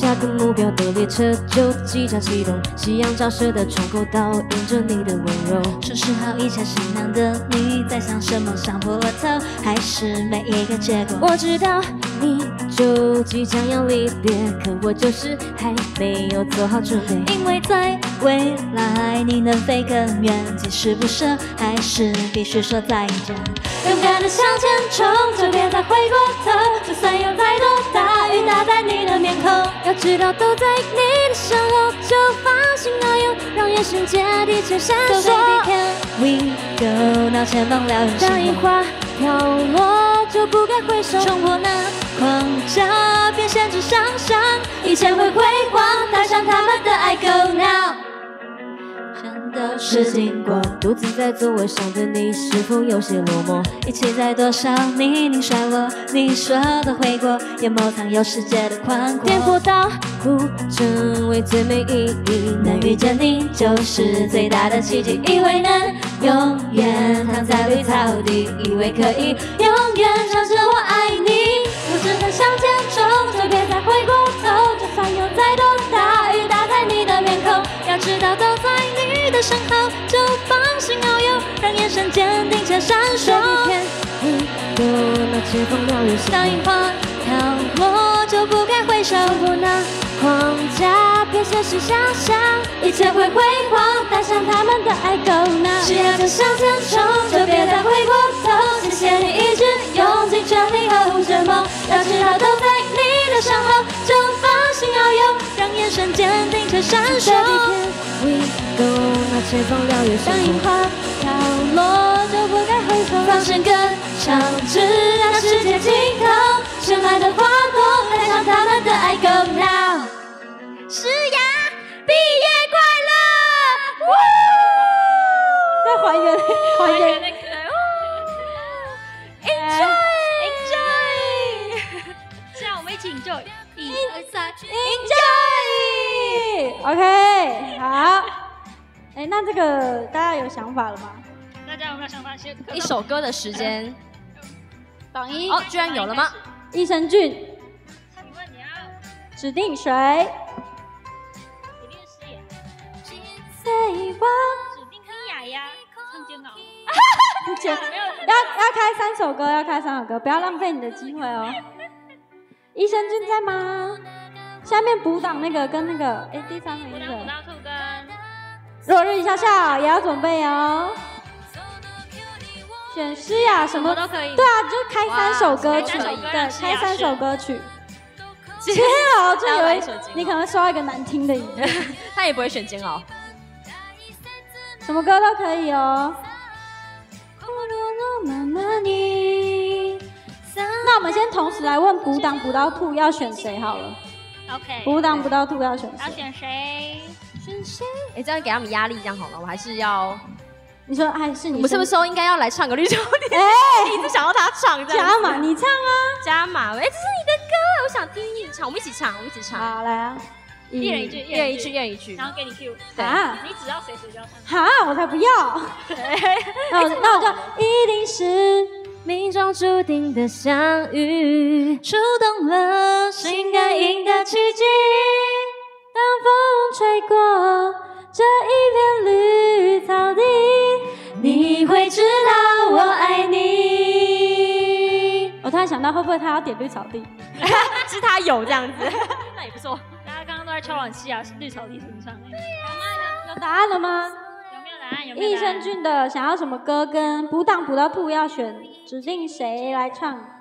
下个目标的列车就即将启动，夕阳照射的窗口倒映着你的温柔。 收拾好一切行囊的你在想什么？想破了头，还是没一个结果？ 我知道你就即将要离别，可我就是还没有做好准备。 因为在未来你能飞更远，即使不舍，还是必须说再见。勇敢的向前冲，就别再回过头，就算有再多大雨打在你的面孔， 要知道都在你的身后，就放心遨游，让眼神接地气闪烁。 So baby can we go？ 那前方燎原， 当樱花飘落，就不该回首， 冲破那框架，别限制想象，一切会辉煌，带上他们的爱 Go now。都是经过， 独自在座位上的你是否有些落寞？ 一起在多少泥泞摔落，你说的悔过，淹没藏有世界的宽阔。 颠簸倒不成为最没意义， 能遇见你就是最大的奇迹。以为能永远躺在绿草地，以为可以永远唱着我爱你。我只能向前冲，就别再回过头，就算有再多大雨打在你的面孔，要知道都在你的身后，就放心遨游，让眼神坚定且闪烁。 有那前方燎原， 当樱花飘落，就不该回首。 冲破那框架，别现实想象， 一切会辉煌，带上他们的爱 Go now。只要就向前冲，就别再回过头。谢谢你一直用尽全力呵护着梦，要知道都在你的身后，就放心遨游，让眼神坚定且闪烁。 We go， 那前方燎原， 当樱花飘落，就不该回首。放声歌唱，直到世界尽头，绚烂的花朵，带上他们的爱 Go now。诗雅，毕业快乐！ 再还原，还原那个 Enjoy，Enjoy，这样我们一起 Enjoy， 一二三 ，Enjoy。OK， 好。哎，那这个大家有想法了吗？ 大家有没有想法？先一首歌的时间， 榜一哦，居然有了吗？ 益生菌， 请问你要指定谁？ 指定是耶， 谁吧？ 指定米雅呀，唱煎熬。 姐，要要开三首歌，要开三首歌，不要浪费你的机会哦。益生菌在吗？下面补档那个跟那个，哎，第三名是谁？ 古道兔跟落日笑笑也要准备哦。选诗雅什么什么都可以对啊，就开三首歌曲， 开三首歌对， 让诗雅开三首选歌曲。煎熬就以为你可能收到一个难听的影片， 他也不会选煎熬。 什么歌都可以哦。那我们先同时来问补档补到吐要选谁好了。 OK， 补档补到吐要选要谁？ 选谁？ 选谁？哎，这样给他们压力，这样好了。我还是要， 你说还是你？ 我们是不是应该要来唱个绿洲点？ 哎， 一直想要他唱，这样加码，你唱啊！ 加码。哎，这是你的歌，我想听你唱，我们一起唱，我们一起唱。 好，来啊！ 一人一句， 一人一句，一人一句。 然后给你 Q。 啊！ 你只要谁谁就要唱。 哈，我才不要！那我那我就一定是命中注定的相遇， 触动了心感应的奇迹。 当风吹过这一片绿草地， 你会知道我爱你。 我突然想到，会不会他要点绿草地？ 是他有这样子，那也不错。 大家刚刚都在敲碗戏啊，绿草地身上。有有答案了吗？ 没有答案？有没有益答案？ 生菌的想要什么歌跟补档补到吐要选指定谁来唱？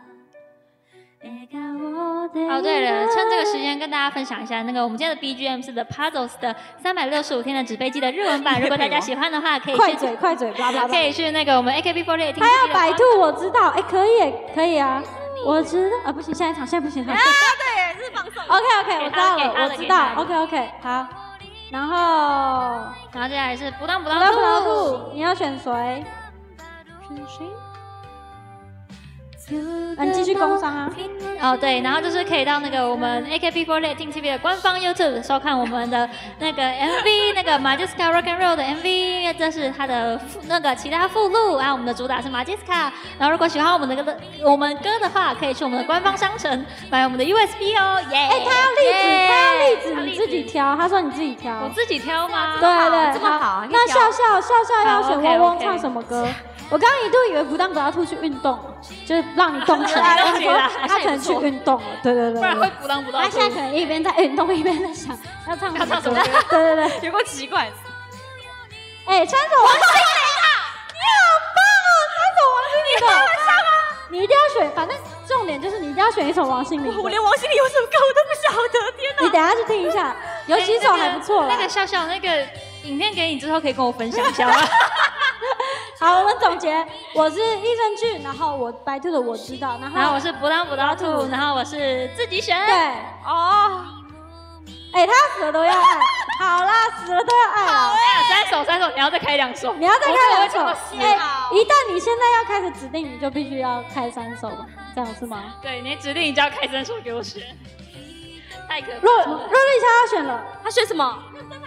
哦，对了，趁这个时间跟大家分享一下，那个我们今天的 B G M 是 The Puzzles 的三百六十五天的纸飞机的日文版，如果大家喜欢的话，可以去快嘴快嘴，blah blah blah 可以去那个我们 A K B 四十八听。 他要百度，我知道，哎，可以，可以啊，我知道啊，不行，下一场，现在不行，好。 啊，对，是放送。 OK OK，我知道了， 给他的我知道给他的 ，OK OK，好，然后然后接下来是不当不不当到不到兔， 兔，你要选谁？ 选谁？ 啊，你继续工商啊。 哦，对，然后就是可以到那个我们 A K B四十八 Team T V 的官方 YouTube 收看我们的那个 M V， 那个 Majiska Rock and Roll 的 M V， 这是它的附那个其他附录，然后我们的主打是 Majiska。然后如果喜欢我们的歌我们歌的话，可以去我们的官方商城买我们的 U S B 哦，耶！ 哎，他要例子，他要例子，你自己挑。他说你自己挑， 我自己挑吗？ 对对， 这么好。 那笑笑笑笑要选汪汪 okay, okay. 唱什么歌？我刚刚一度以为不当不要吐去运动，就是让你动起来。 动起来他可能去运动了，对对对， 不然会不当不到。 他现在可能一边在运动一边在想要唱要唱什么歌？ 对对对， 有够奇怪。 哎，穿着王心凌啊！你好棒哦，穿着王心凌的，你一定要选，反正重点就是你一定要选一首王心凌。 我连王心凌有什么歌我都不晓得，天哪！ 你等下去听一下，有几首还不错。 那个笑笑那个影片给你之后，可以跟我分享一下吗？ 好，我们总结，我是益生菌，然后我白兔的我知道，然后然后我是不当不到兔，然后我是自己选。 对， 哦， 哎，他死了都要爱，好啦，死了都要爱啦。 三首三首，你要再开两首， 你要再开两首。 哎， 一旦你现在要开始指定，你就必须要开三首，这样是吗？ 对，你指定你就要开三首给我选，太可怕了。 若若丽莎要选了， 他选什么？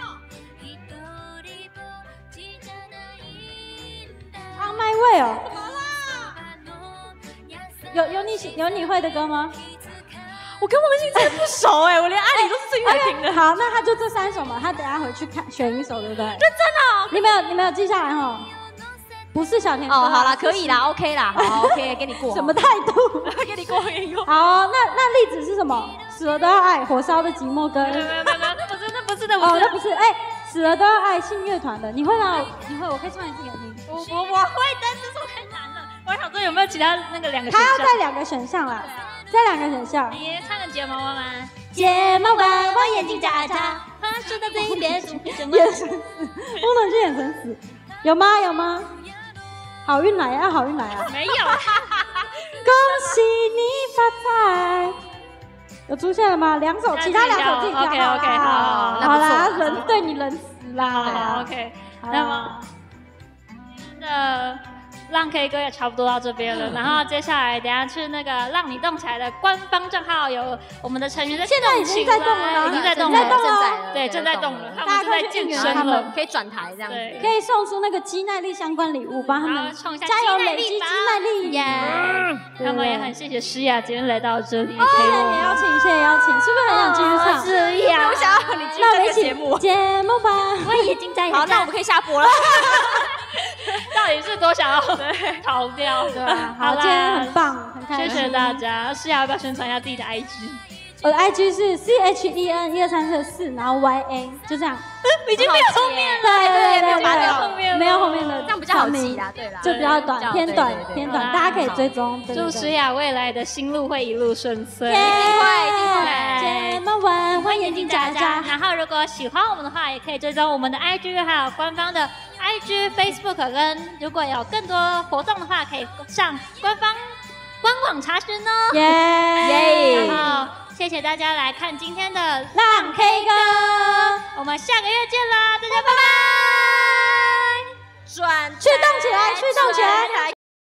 啊，麦味哦。怎么啦？有有你喜有你会的歌吗？ 我跟王心凌不熟哎，我连爱你都是最会听的。 好，那他就这三首嘛，他等下回去看选一首，对不对？ 认真的？ 你没有你没有记下来哈？不是小甜哦，好啦，可以啦 ，OK 啦，好 OK，给你过。 什么态度？ 给你过，给你过。 好，那那例子是什么？死了都要爱，火烧的寂寞跟。 没有没有没有，那不是那不是那不哦， 是那不是，哎，死了都要爱信乐团的，你会吗？你会，我可以唱一次给你听。 我我我会，但这首太难了。我想说有没有其他那个两个选他项？ 要再两个选项啦，再两个选项。 你唱个睫毛弯吗？ 睫毛弯弯，眼睛眨眨， 他说到这边是什么？ 眼神死，不能去眼神死，有吗？有吗？好运来啊，好运来啊！ 没有， 恭喜你发财。有出现了吗？两首，其他两首自己挑。 OK OK， 好， 好啦，人对你人死啦。 好 OK， 那么的浪 K 歌也差不多到这边了，然后接下来等下去那个让你动起来的官方账号有我们的成员在现在已经在动了， 已经在动了， 了，对，正在动了，他们正在健身了， 可以转台这样子， 可以送出那个肌耐力相关礼物，帮他们冲一下加油累积肌耐力耶！ 那么也很谢谢诗雅今天来到这里， 谢谢邀请，谢谢邀请，是不是很想继续唱？ 诗雅， 我想要你继续这个节目， 节目吧， 我眼睛眨。 好，那我们可以下播了。 到底是多想要逃掉？ 对吧？好，今天很棒，很开心， 谢谢大家。诗雅要不要宣传一下自己的 I G？ 我的 I G 是 C H E N 一二三四四，然后 Y A 就这样。 已经没有后面了， 对对对， 没有后面，没有后面的， 这样比较好记啦，对啦， 就比较短，偏短，偏短，大家可以追踪。 祝诗雅未来的心路会一路顺遂， 一定会， 一定会。 睫毛弯弯，眼睛眨眨。 然后如果喜欢我们的话，也可以追踪我们的 I G， 还有官方的 I G、Facebook， 跟如果有更多活动的话，可以上官方官网查询哦。 耶耶！然后谢谢大家来看今天的浪 K 歌， 我们下个月见啦，大家拜拜。 转去动起来，去动起来。